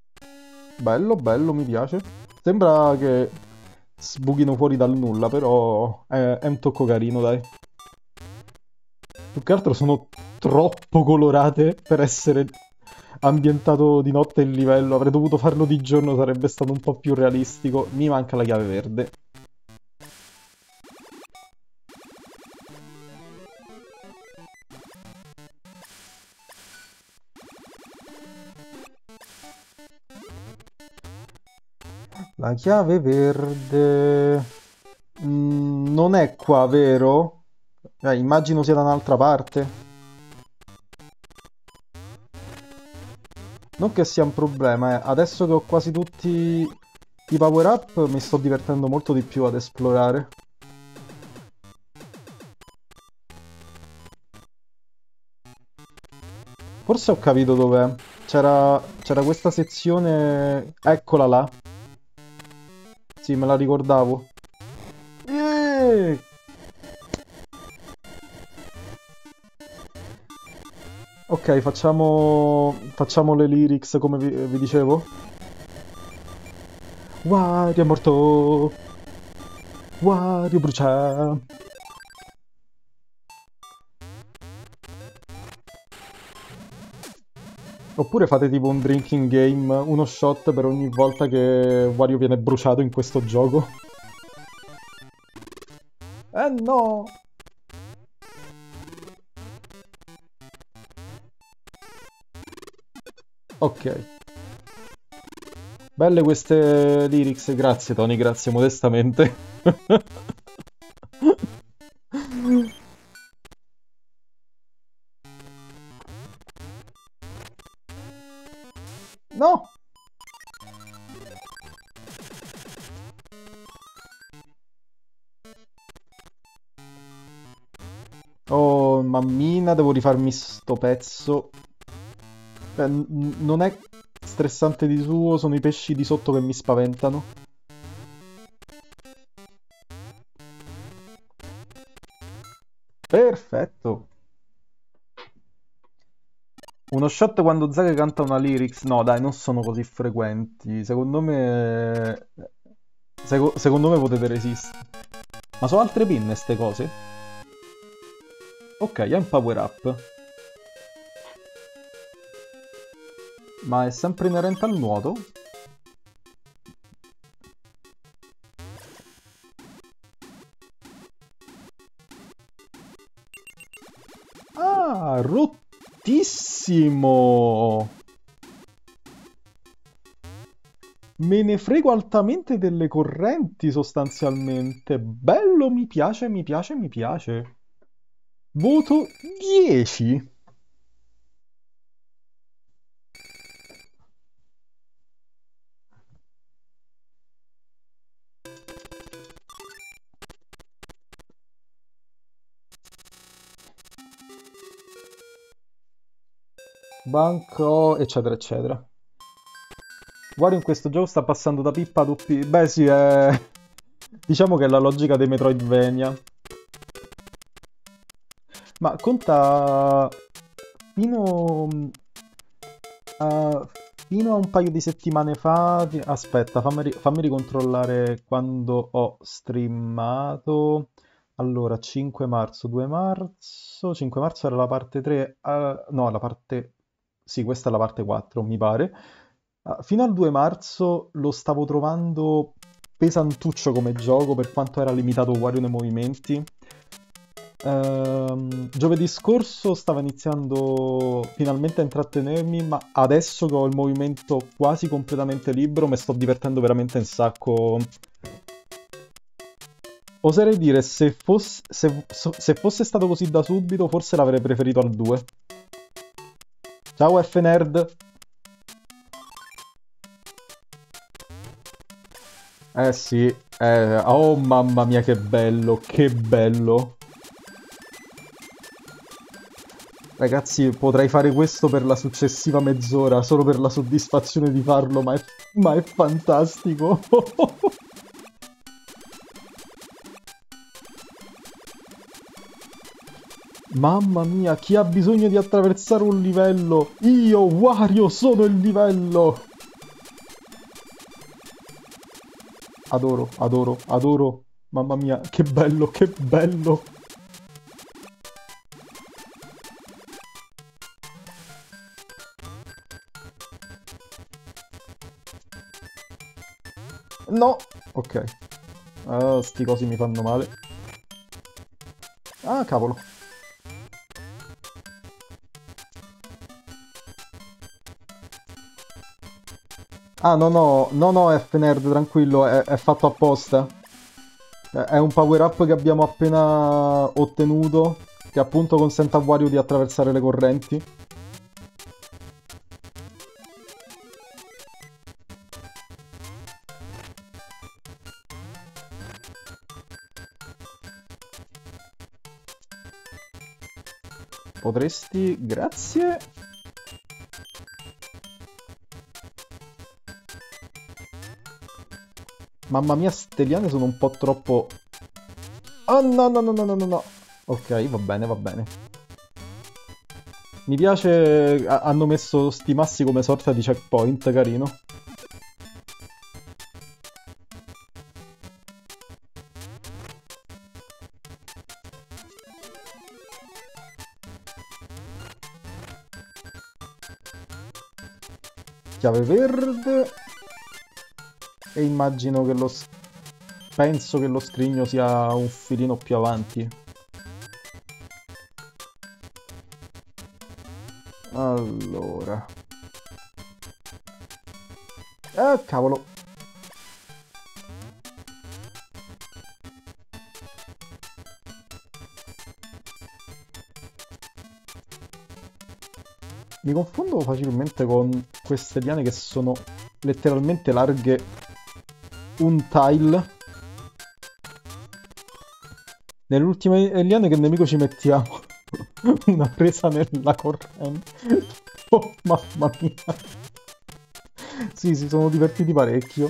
Bello, bello, mi piace. Sembra che sbuchino fuori dal nulla, però è, è un tocco carino, dai. Più che altro sono troppo colorate per essere ambientato di notte il livello. Avrei dovuto farlo di giorno, sarebbe stato un po' più realistico. Mi manca la chiave verde. La chiave verde... Mm, non è qua, vero? Eh, immagino sia da un'altra parte. Non che sia un problema, eh. Adesso che ho quasi tutti i power up mi sto divertendo molto di più ad esplorare. Forse ho capito dov'è. C'era c'era questa sezione... Eccola là. Sì, me la ricordavo. Eh! Ok, facciamo... facciamo le lyrics come vi, vi dicevo. Wario è morto. Wario brucia. Oppure fate tipo un drinking game, uno shot per ogni volta che Wario viene bruciato in questo gioco. Eh no! Ok. Belle queste lyrics, grazie Tony, grazie modestamente. No! Oh, mammina, devo rifarmi sto pezzo. Eh, n- non è stressante di suo, sono i pesci di sotto che mi spaventano. Perfetto. Uno shot quando Zaga canta una lyrics? No, dai, non sono così frequenti. Secondo me... seco- secondo me potete resistere. Ma sono altre pinne ste cose? Ok, è un power up. Ma è sempre inerente al nuoto? Ah, rottissimo! Me ne frego altamente delle correnti sostanzialmente. Bello, mi piace, mi piace, mi piace. Voto dieci. Banco, eccetera, eccetera. Wario in questo gioco sta passando da pippa a doppi... Beh, sì, è... diciamo che è la logica dei Metroidvania. Ma conta... Fino... a... Fino a un paio di settimane fa... di- Aspetta, fammi, ri- fammi ricontrollare quando ho streamato. Allora, cinque marzo, due marzo... cinque marzo era la parte tre... ah, no, la parte... Sì, questa è la parte quattro, mi pare. Ah, fino al due marzo lo stavo trovando pesantuccio come gioco per quanto era limitato Wario nei movimenti. Ehm, giovedì scorso stava iniziando finalmente a intrattenermi, ma adesso che ho il movimento quasi completamente libero mi sto divertendo veramente un sacco. Oserei dire, se fosse, se, so- se fosse stato così da subito, forse l'avrei preferito al due. Ciao F-Nerd! Eh sì, eh, oh mamma mia che bello, che bello. Ragazzi, potrei fare questo per la successiva mezz'ora, solo per la soddisfazione di farlo, ma è, ma è fantastico. Mamma mia, chi ha bisogno di attraversare un livello? Io, Wario, sono il livello! Adoro, adoro, adoro. Mamma mia, che bello, che bello. No! Ok. Ah, sti cosi mi fanno male. Ah, cavolo. Ah, no, no, no, no, F-Nerd, tranquillo, è, è fatto apposta. È è un power up che abbiamo appena ottenuto, che appunto consente a Wario di attraversare le correnti. Potresti... Grazie. Mamma mia, ste liane sono un po' troppo... Oh no, no, no, no, no, no, no. Ok, va bene, va bene. Mi piace... ha- hanno messo sti massi come sorta di checkpoint, carino. Chiave verde. E immagino che lo... s- penso che lo scrigno sia un filino più avanti. Allora... Ah, cavolo. Mi confondo facilmente con queste liane che sono letteralmente larghe un tile. Nelle ultime liane che nemico ci mettiamo? Una presa nella corrente. Oh, mamma mia. Sì, si sono divertiti parecchio.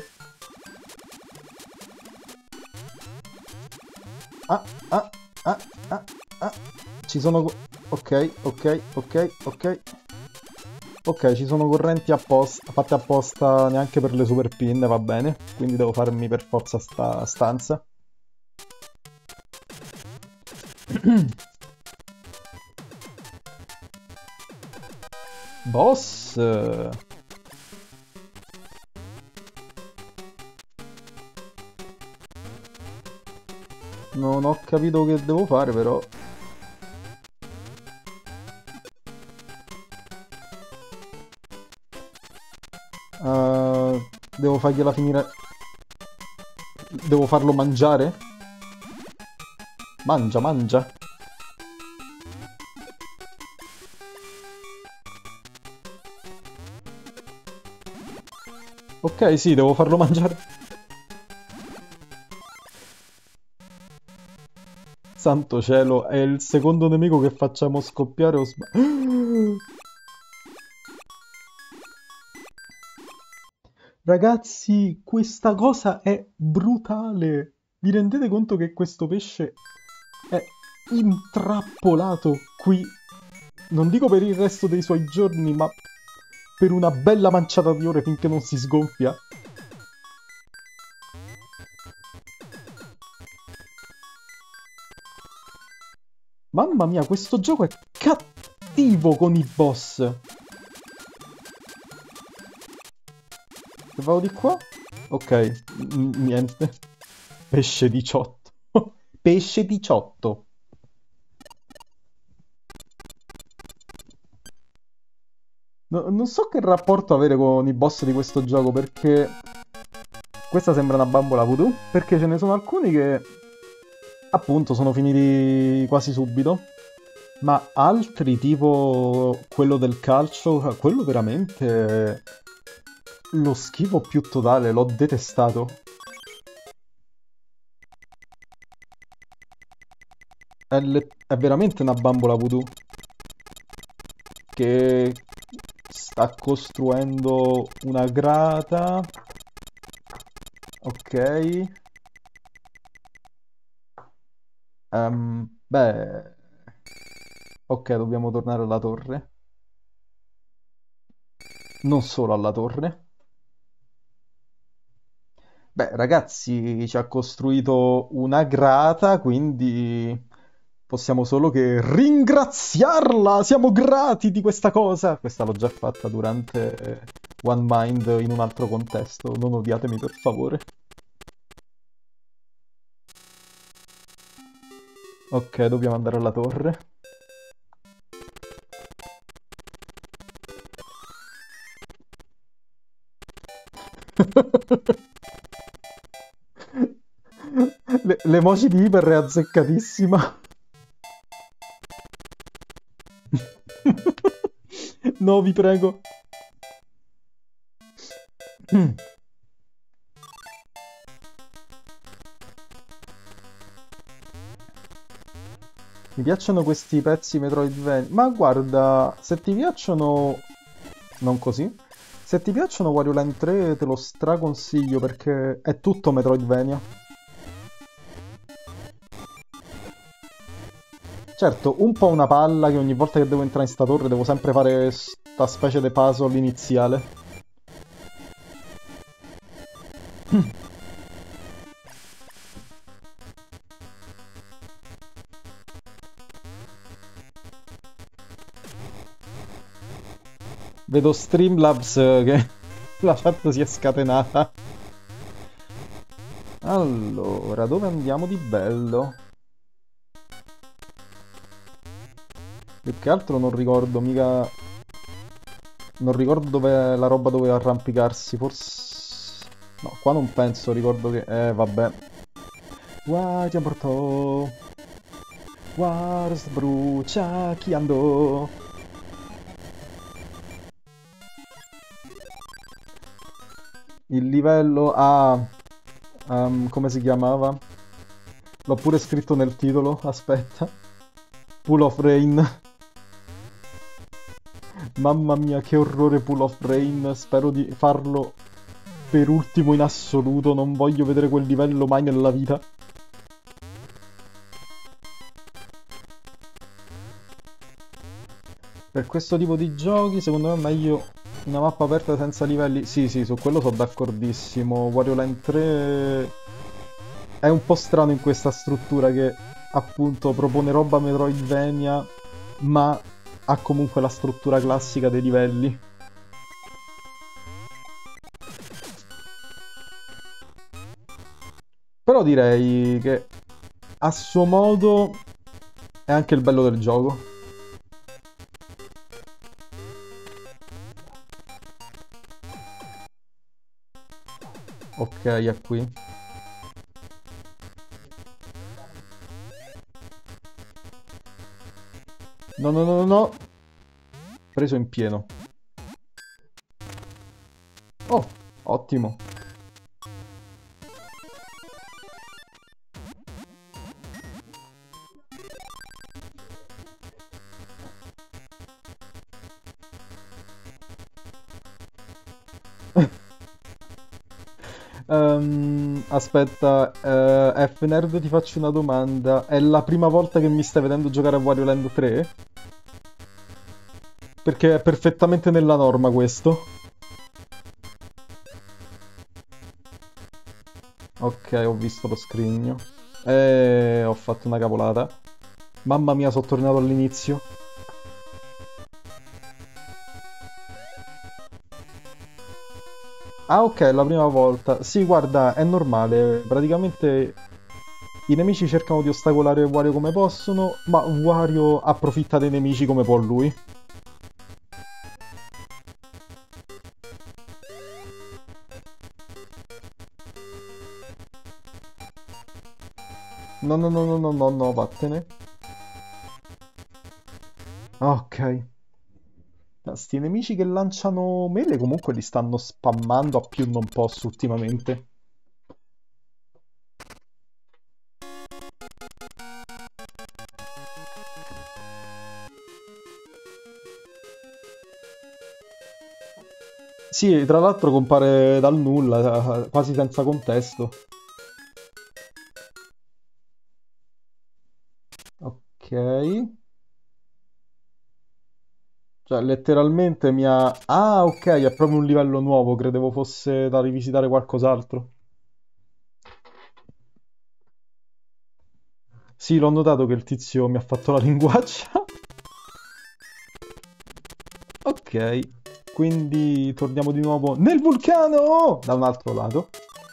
Ah, ah, ah, ah, ah. Ci sono... co- Ok, ok, ok, ok. Ok, ci sono correnti apposta, fatte apposta neanche per le super pin, va bene. Quindi devo farmi per forza sta stanza. Boss! Non ho capito che devo fare però. Uh, devo fargliela finire. Devo farlo mangiare? Mangia, mangia. Ok, sì, devo farlo mangiare. Santo cielo, è il secondo nemico che facciamo scoppiare o sba... Ragazzi, questa cosa è brutale. Vi rendete conto che questo pesce è intrappolato qui? Non dico per il resto dei suoi giorni, ma per una bella manciata di ore finché non si sgonfia? Mamma mia, questo gioco è cattivo con i boss. Se vado di qua? Ok, n- niente. Pesce diciotto. Pesce diciotto. No- non so che rapporto avere con i boss di questo gioco perché questa sembra una bambola voodoo perché ce ne sono alcuni che appunto sono finiti quasi subito, ma altri tipo quello del calcio, quello veramente lo schifo più totale, l'ho detestato. È, le- è veramente una bambola voodoo che sta costruendo una grata. Ok. Ehm, beh, ok, dobbiamo tornare alla torre. Non solo alla torre. Beh, ragazzi, ci ha costruito una grata, quindi possiamo solo che ringraziarla. Siamo grati di questa cosa. Questa l'ho già fatta durante One Mind in un altro contesto. Non odiatemi per favore. Ok, dobbiamo andare alla torre. Le- L'emoji di Iper è azzeccatissima. No, vi prego. Mi piacciono questi pezzi Metroidvania. Ma guarda, se ti piacciono... Non così. Se ti piacciono Wario Land tre te lo straconsiglio perché è tutto Metroidvania. Certo, un po' una palla che ogni volta che devo entrare in sta torre devo sempre fare sta specie di puzzle iniziale. Vedo Streamlabs che la chat si è scatenata. Allora, dove andiamo di bello? Più che altro non ricordo mica... Non ricordo dove la roba doveva arrampicarsi, forse... No, qua non penso, ricordo che... Eh, vabbè. Qua ti portò... Wars brucia chi andò. Il livello... Ah... ehm, come si chiamava? L'ho pure scritto nel titolo, aspetta. Pool of Rain. Mamma mia, che orrore Pool of Rain. Spero di farlo per ultimo in assoluto. Non voglio vedere quel livello mai nella vita. Per questo tipo di giochi, secondo me è meglio una mappa aperta senza livelli. Sì, sì, su quello sono d'accordissimo. Wario Land tre è un po' strano in questa struttura che appunto propone roba Metroidvania, ma ha comunque la struttura classica dei livelli. Però direi che a suo modo è anche il bello del gioco. Ok, è qui. No, no, no, no, no. Preso in pieno. Oh, ottimo. Ehm, aspetta, eh, F-Nerd ti faccio una domanda. È la prima volta che mi stai vedendo giocare a Wario Land tre? Perché è perfettamente nella norma questo. Ok, ho visto lo scrigno. E ho fatto una cavolata. Mamma mia, sono tornato all'inizio. Ah, ok, è la prima volta. Sì, guarda, è normale. Praticamente i nemici cercano di ostacolare Wario come possono, ma Wario approfitta dei nemici come può lui. No, no, no, no, no, no, no, vattene. Ok. No, sti nemici che lanciano mele comunque li stanno spammando a più non posso ultimamente. Sì, tra l'altro compare dal nulla, eh, quasi senza contesto. Ok. Cioè, letteralmente mi ha... Ah, ok, è proprio un livello nuovo, credevo fosse da rivisitare qualcos'altro. Sì, l'ho notato che il tizio mi ha fatto la linguaccia. Ok, quindi torniamo di nuovo nel vulcano! Da un altro lato.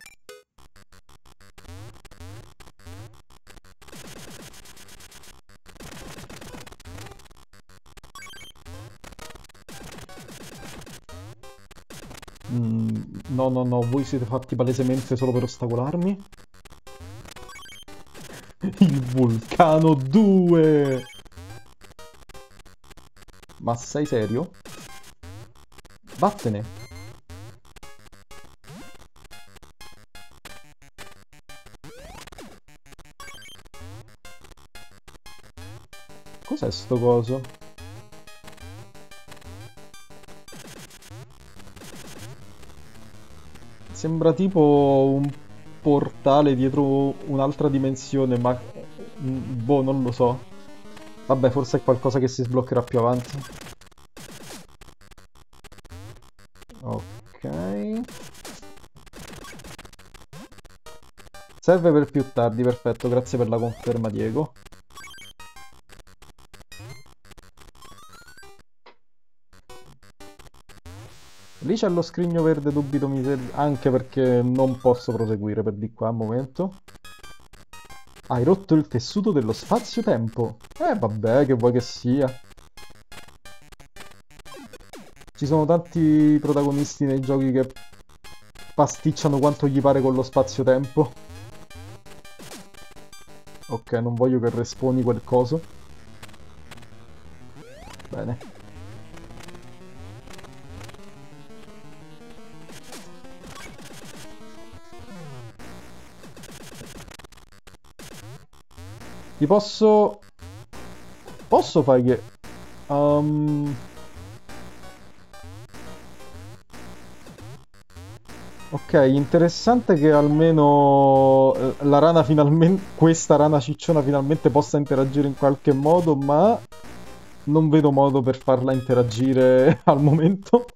Mm, no, no, no, voi siete fatti palesemente solo per ostacolarmi. Il vulcano due! Ma sei serio? Vattene! Cos'è sto coso? Sembra tipo un portale dietro un'altra dimensione, ma mm, boh, non lo so. Vabbè, forse è qualcosa che si sbloccherà più avanti. Ok. Serve per più tardi, perfetto, grazie per la conferma, Diego. Lì c'è lo scrigno verde, dubito mi serve, anche perché non posso proseguire per di qua al momento. Hai rotto il tessuto dello spazio-tempo. Eh, vabbè, che vuoi che sia. Ci sono tanti protagonisti nei giochi che pasticciano quanto gli pare con lo spazio-tempo. Ok, non voglio che responi quel coso. Bene. Ti posso... Posso fare che... Um... Ok, interessante che almeno eh, la rana finalmente, questa rana cicciona finalmente possa interagire in qualche modo, ma non vedo modo per farla interagire al momento.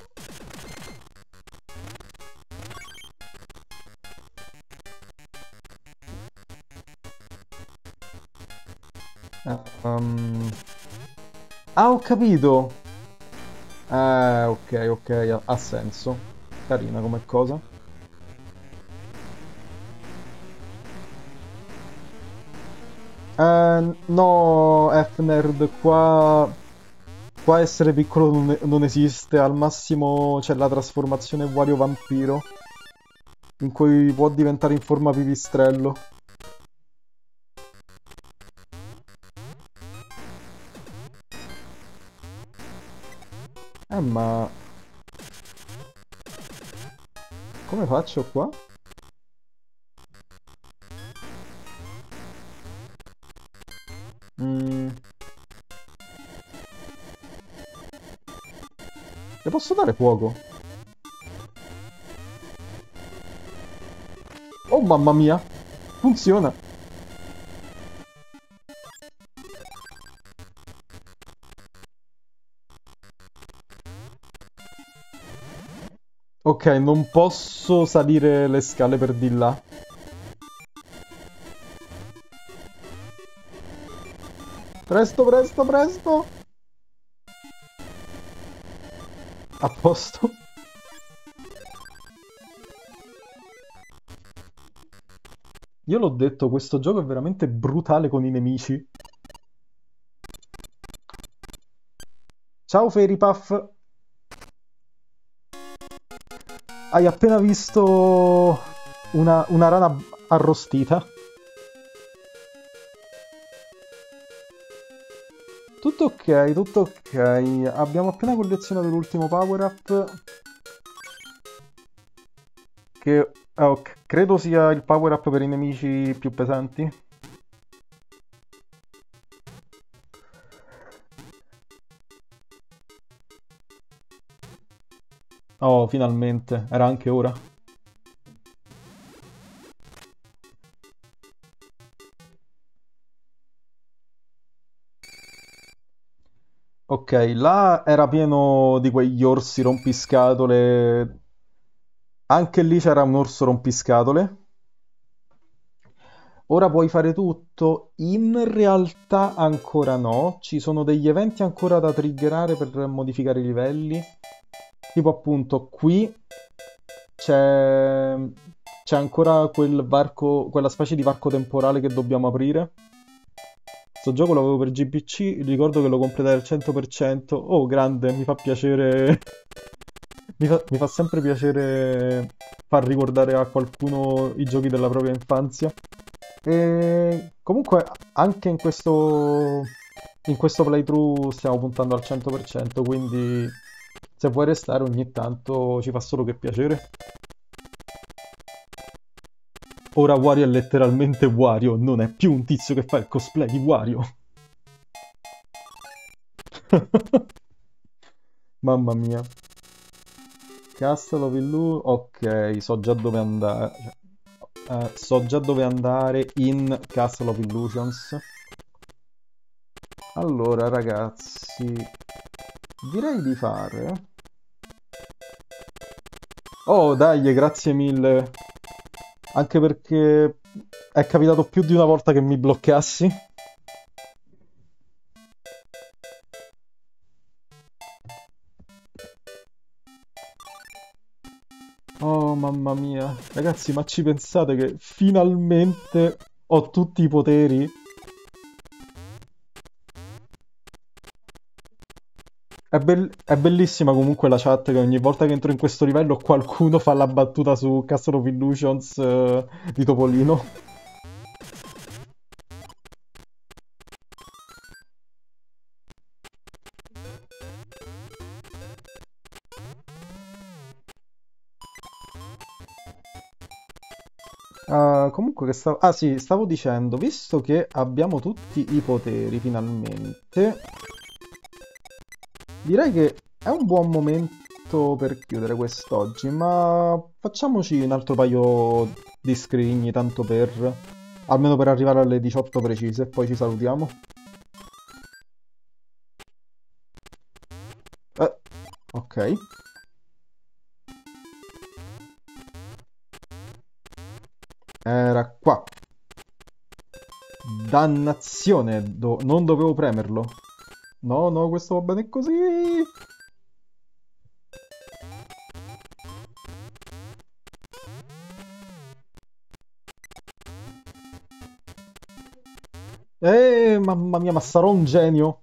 Ah, um, ah, ho capito. Ah, ok, ok, ha, ha senso. Carina come cosa. Eh, no, F-Nerd, qua... Qua essere piccolo non, non esiste, al massimo c'è la trasformazione Wario Vampiro, in cui può diventare in forma pipistrello. Eh, ma... Come faccio qua? Mm. Le posso dare fuoco? Oh, mamma mia! Funziona! Ok, non posso salire le scale per di là. Presto, presto, presto! A posto. Io l'ho detto, questo gioco è veramente brutale con i nemici. Ciao Fairy Puff! Hai appena visto una, una rana arrostita? Tutto ok, tutto ok. Abbiamo appena collezionato l'ultimo power up. Che oh, c- credo sia il power up per i nemici più pesanti. Oh, finalmente. Era anche ora. Ok, là era pieno di quegli orsi rompiscatole. Anche lì c'era un orso rompiscatole. Ora puoi fare tutto? In realtà ancora no, ci sono degli eventi ancora da triggerare per modificare i livelli. Tipo appunto qui c'è c'è ancora quel varco, quella specie di varco temporale che dobbiamo aprire. Sto gioco l'avevo per G B C, ricordo che lo completai al cento per cento. Oh, grande, mi fa piacere. Mi fa, mi fa sempre piacere far ricordare a qualcuno i giochi della propria infanzia. E comunque anche in questo, in questo playthrough stiamo puntando al cento per cento, quindi se vuoi restare ogni tanto ci fa solo che piacere. Ora Wario è letteralmente Wario, non è più un tizio che fa il cosplay di Wario. Mamma mia. Castle of Illusion. Ok, so già dove andare. Eh, so già dove andare in Castle of Illusions. Allora, ragazzi, direi di fare. Oh, dai, grazie mille. Anche perché è capitato più di una volta che mi bloccassi. Oh, mamma mia. Ragazzi, ma ci pensate che finalmente ho tutti i poteri? È, bell- è bellissima comunque la chat che ogni volta che entro in questo livello qualcuno fa la battuta su Castle of Illusions eh, di Topolino. Ah, comunque che stavo... Ah sì, stavo dicendo, visto che abbiamo tutti i poteri finalmente, direi che è un buon momento per chiudere quest'oggi, ma facciamoci un altro paio di scrigni, tanto per... almeno per arrivare alle diciotto precise, e poi ci salutiamo. Eh, ok. Era qua. Dannazione, do- non dovevo premerlo. No, no, questo va bene così. Eh, mamma mia, ma sarò un genio.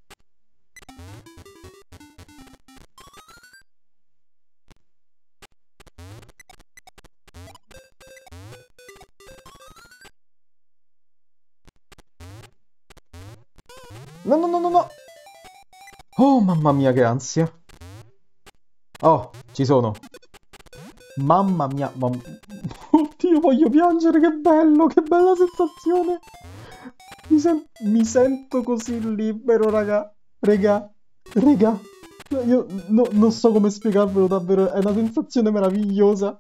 No, no, no, no, no. Oh, mamma mia, che ansia. Oh, ci sono. Mamma mia, mam- oddio, voglio piangere, che bello, che bella sensazione. Mi, sen- mi sento così libero, raga. Raga, raga. Io no- non so come spiegarvelo davvero, è una sensazione meravigliosa.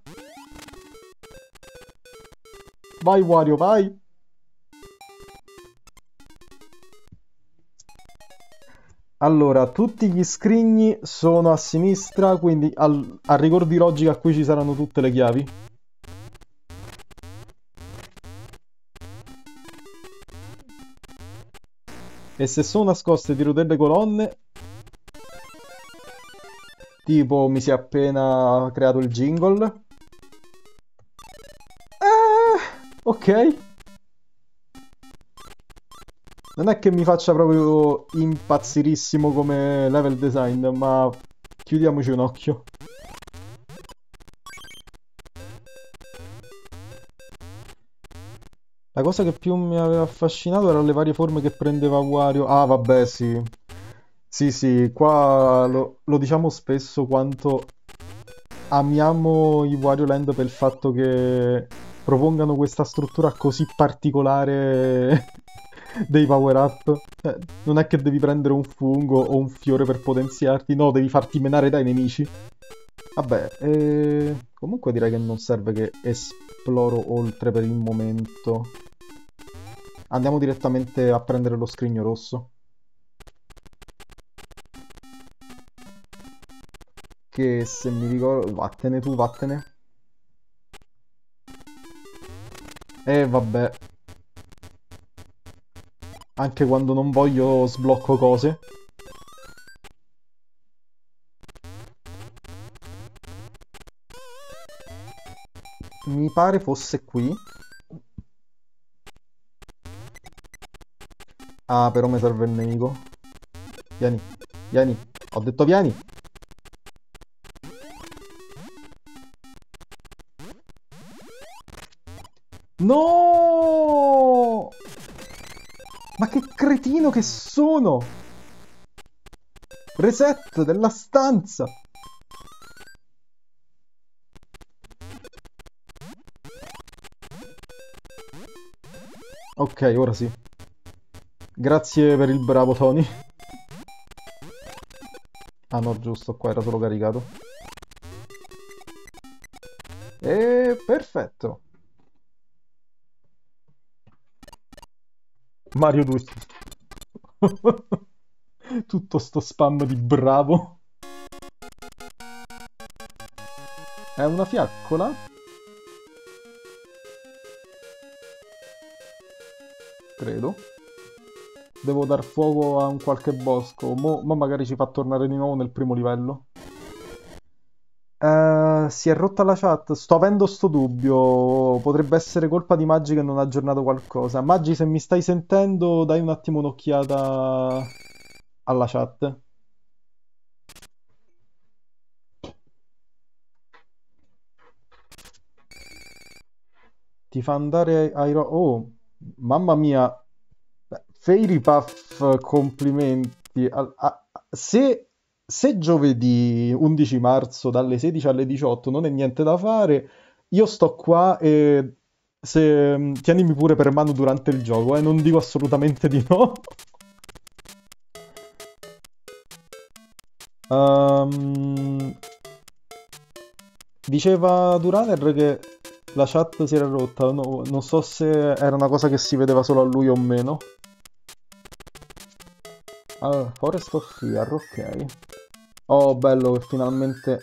Vai, Wario, vai. Allora, tutti gli scrigni sono a sinistra, quindi al, a rigor di logica qui ci saranno tutte le chiavi. E se sono nascoste dietro delle colonne, tipo mi si è appena creato il jingle. Eh, ok. Non è che mi faccia proprio impazzirissimo come level design, ma chiudiamoci un occhio. La cosa che più mi aveva affascinato erano le varie forme che prendeva Wario. Ah, vabbè, sì. Sì, sì, qua lo, lo diciamo spesso quanto amiamo i Wario Land per il fatto che propongano questa struttura così particolare dei power-up. Eh, non è che devi prendere un fungo o un fiore per potenziarti, no, devi farti menare dai nemici. Vabbè, eh, comunque direi che non serve che esploro oltre per il momento. Andiamo direttamente a prendere lo scrigno rosso. Che se mi ricordo... Vattene tu, vattene. E vabbè. Anche quando non voglio sblocco cose. Mi pare fosse qui. Ah, però mi serve il nemico. Vieni, vieni. Ho detto vieni. No! Ma che cretino che sono! Reset della stanza! Ok, ora sì. Grazie per il bravo Tony. Ah no, giusto, qua era solo caricato. E perfetto. Mario due. Tutto sto spam di bravo. È una fiaccola? Credo. Devo dar fuoco a un qualche bosco. Mo, mo magari ci fa tornare di nuovo nel primo livello. Eh, si è rotta la chat. Sto avendo sto dubbio. Potrebbe essere colpa di Maggi che non ha aggiornato qualcosa. Maggi, se mi stai sentendo, dai un attimo un'occhiata alla chat. Ti fa andare ai... ro- Oh, mamma mia. Fairy Puff, complimenti. Al- a- se, se giovedì undici marzo dalle sedici alle diciotto non è niente da fare, io sto qua e se, tienimi pure per mano durante il gioco, eh, non dico assolutamente di no. Ehm, diceva Duraner che la chat si era rotta, no- non so se era una cosa che si vedeva solo a lui o meno. Ah, Forest of Fear, ok. Oh, bello che finalmente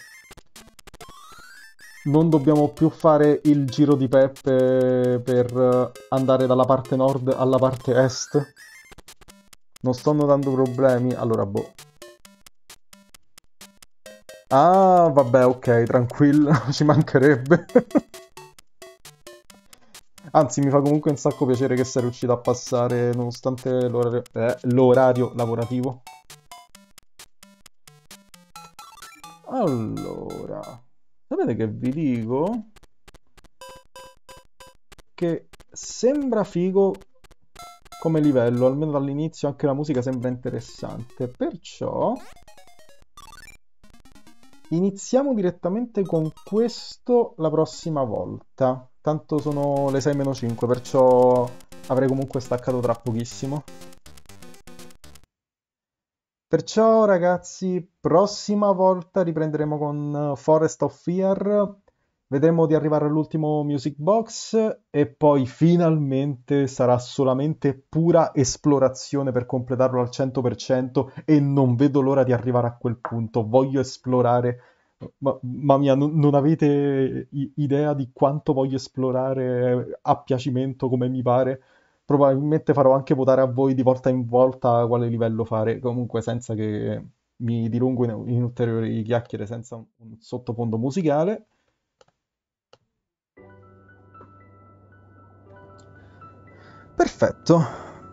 non dobbiamo più fare il giro di Peppe per eh, andare dalla parte nord alla parte est. Non sto notando problemi. Allora, boh. Ah, vabbè, ok, tranquillo, ci mancherebbe. Anzi, mi fa comunque un sacco piacere che sei riuscito a passare nonostante l'orario eh, l'orario lavorativo. Allora, sapete che vi dico? Che sembra figo come livello, almeno dall'inizio anche la musica sembra interessante, perciò iniziamo direttamente con questo la prossima volta. Tanto sono le sei meno cinque, perciò avrei comunque staccato tra pochissimo. Perciò ragazzi, prossima volta riprenderemo con Forest of Fear, vedremo di arrivare all'ultimo Music Box e poi finalmente sarà solamente pura esplorazione per completarlo al cento per cento e non vedo l'ora di arrivare a quel punto. Voglio esplorare, ma, mamma mia, non, non avete i- idea di quanto voglio esplorare a piacimento come mi pare. Probabilmente farò anche votare a voi di volta in volta quale livello fare, comunque senza che mi dilungo in, in ulteriori chiacchiere, senza un, un sottofondo musicale. Perfetto.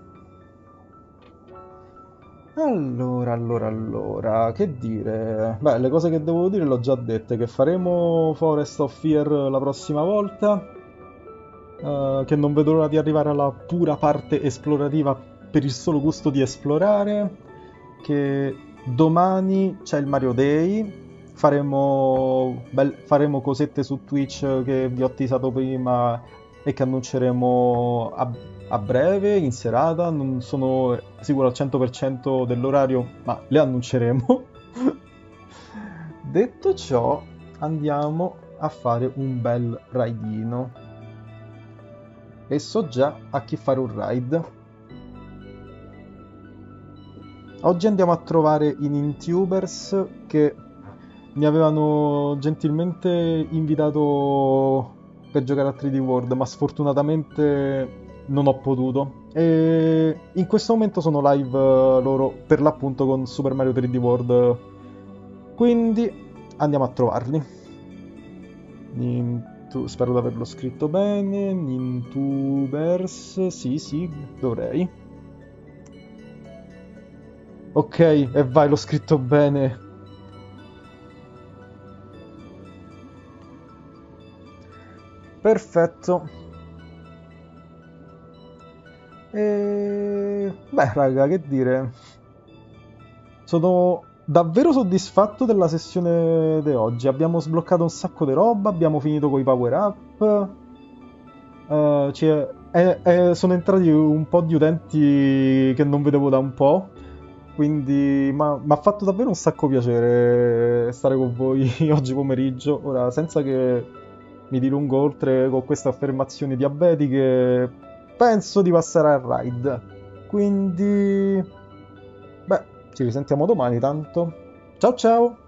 Allora, allora, allora, che dire? Beh, le cose che devo dire l'ho già dette, che faremo Forest of Fear la prossima volta, eh, che non vedo l'ora di arrivare alla pura parte esplorativa per il solo gusto di esplorare, che domani c'è il Mario Day, faremo, bel- faremo cosette su Twitch che vi ho teasato prima e che annunceremo a, a breve, in serata, non sono sicuro al cento per cento dell'orario, ma le annunceremo. Detto ciò, andiamo a fare un bel raidino. E so già a chi fare un raid. Oggi andiamo a trovare i Nintubers che mi avevano gentilmente invitato per giocare a tre D World, ma sfortunatamente non ho potuto. E in questo momento sono live eh, loro per l'appunto con Super Mario tre D World. Quindi andiamo a trovarli. Nintu- Spero di averlo scritto bene. Nintubers. Sì, sì, dovrei. Ok, e vai, l'ho scritto bene. Perfetto. E... Beh, raga, che dire. Sono davvero soddisfatto della sessione di oggi. Abbiamo sbloccato un sacco di roba, abbiamo finito con i power up. Eh, ci è- è- è- sono entrati un po' di utenti che non vedevo da un po'. Quindi mi ha fatto davvero un sacco piacere stare con voi oggi pomeriggio. Ora, senza che mi dilungo oltre con queste affermazioni diabetiche, penso di passare al ride. Quindi, beh, ci risentiamo domani tanto. Ciao ciao!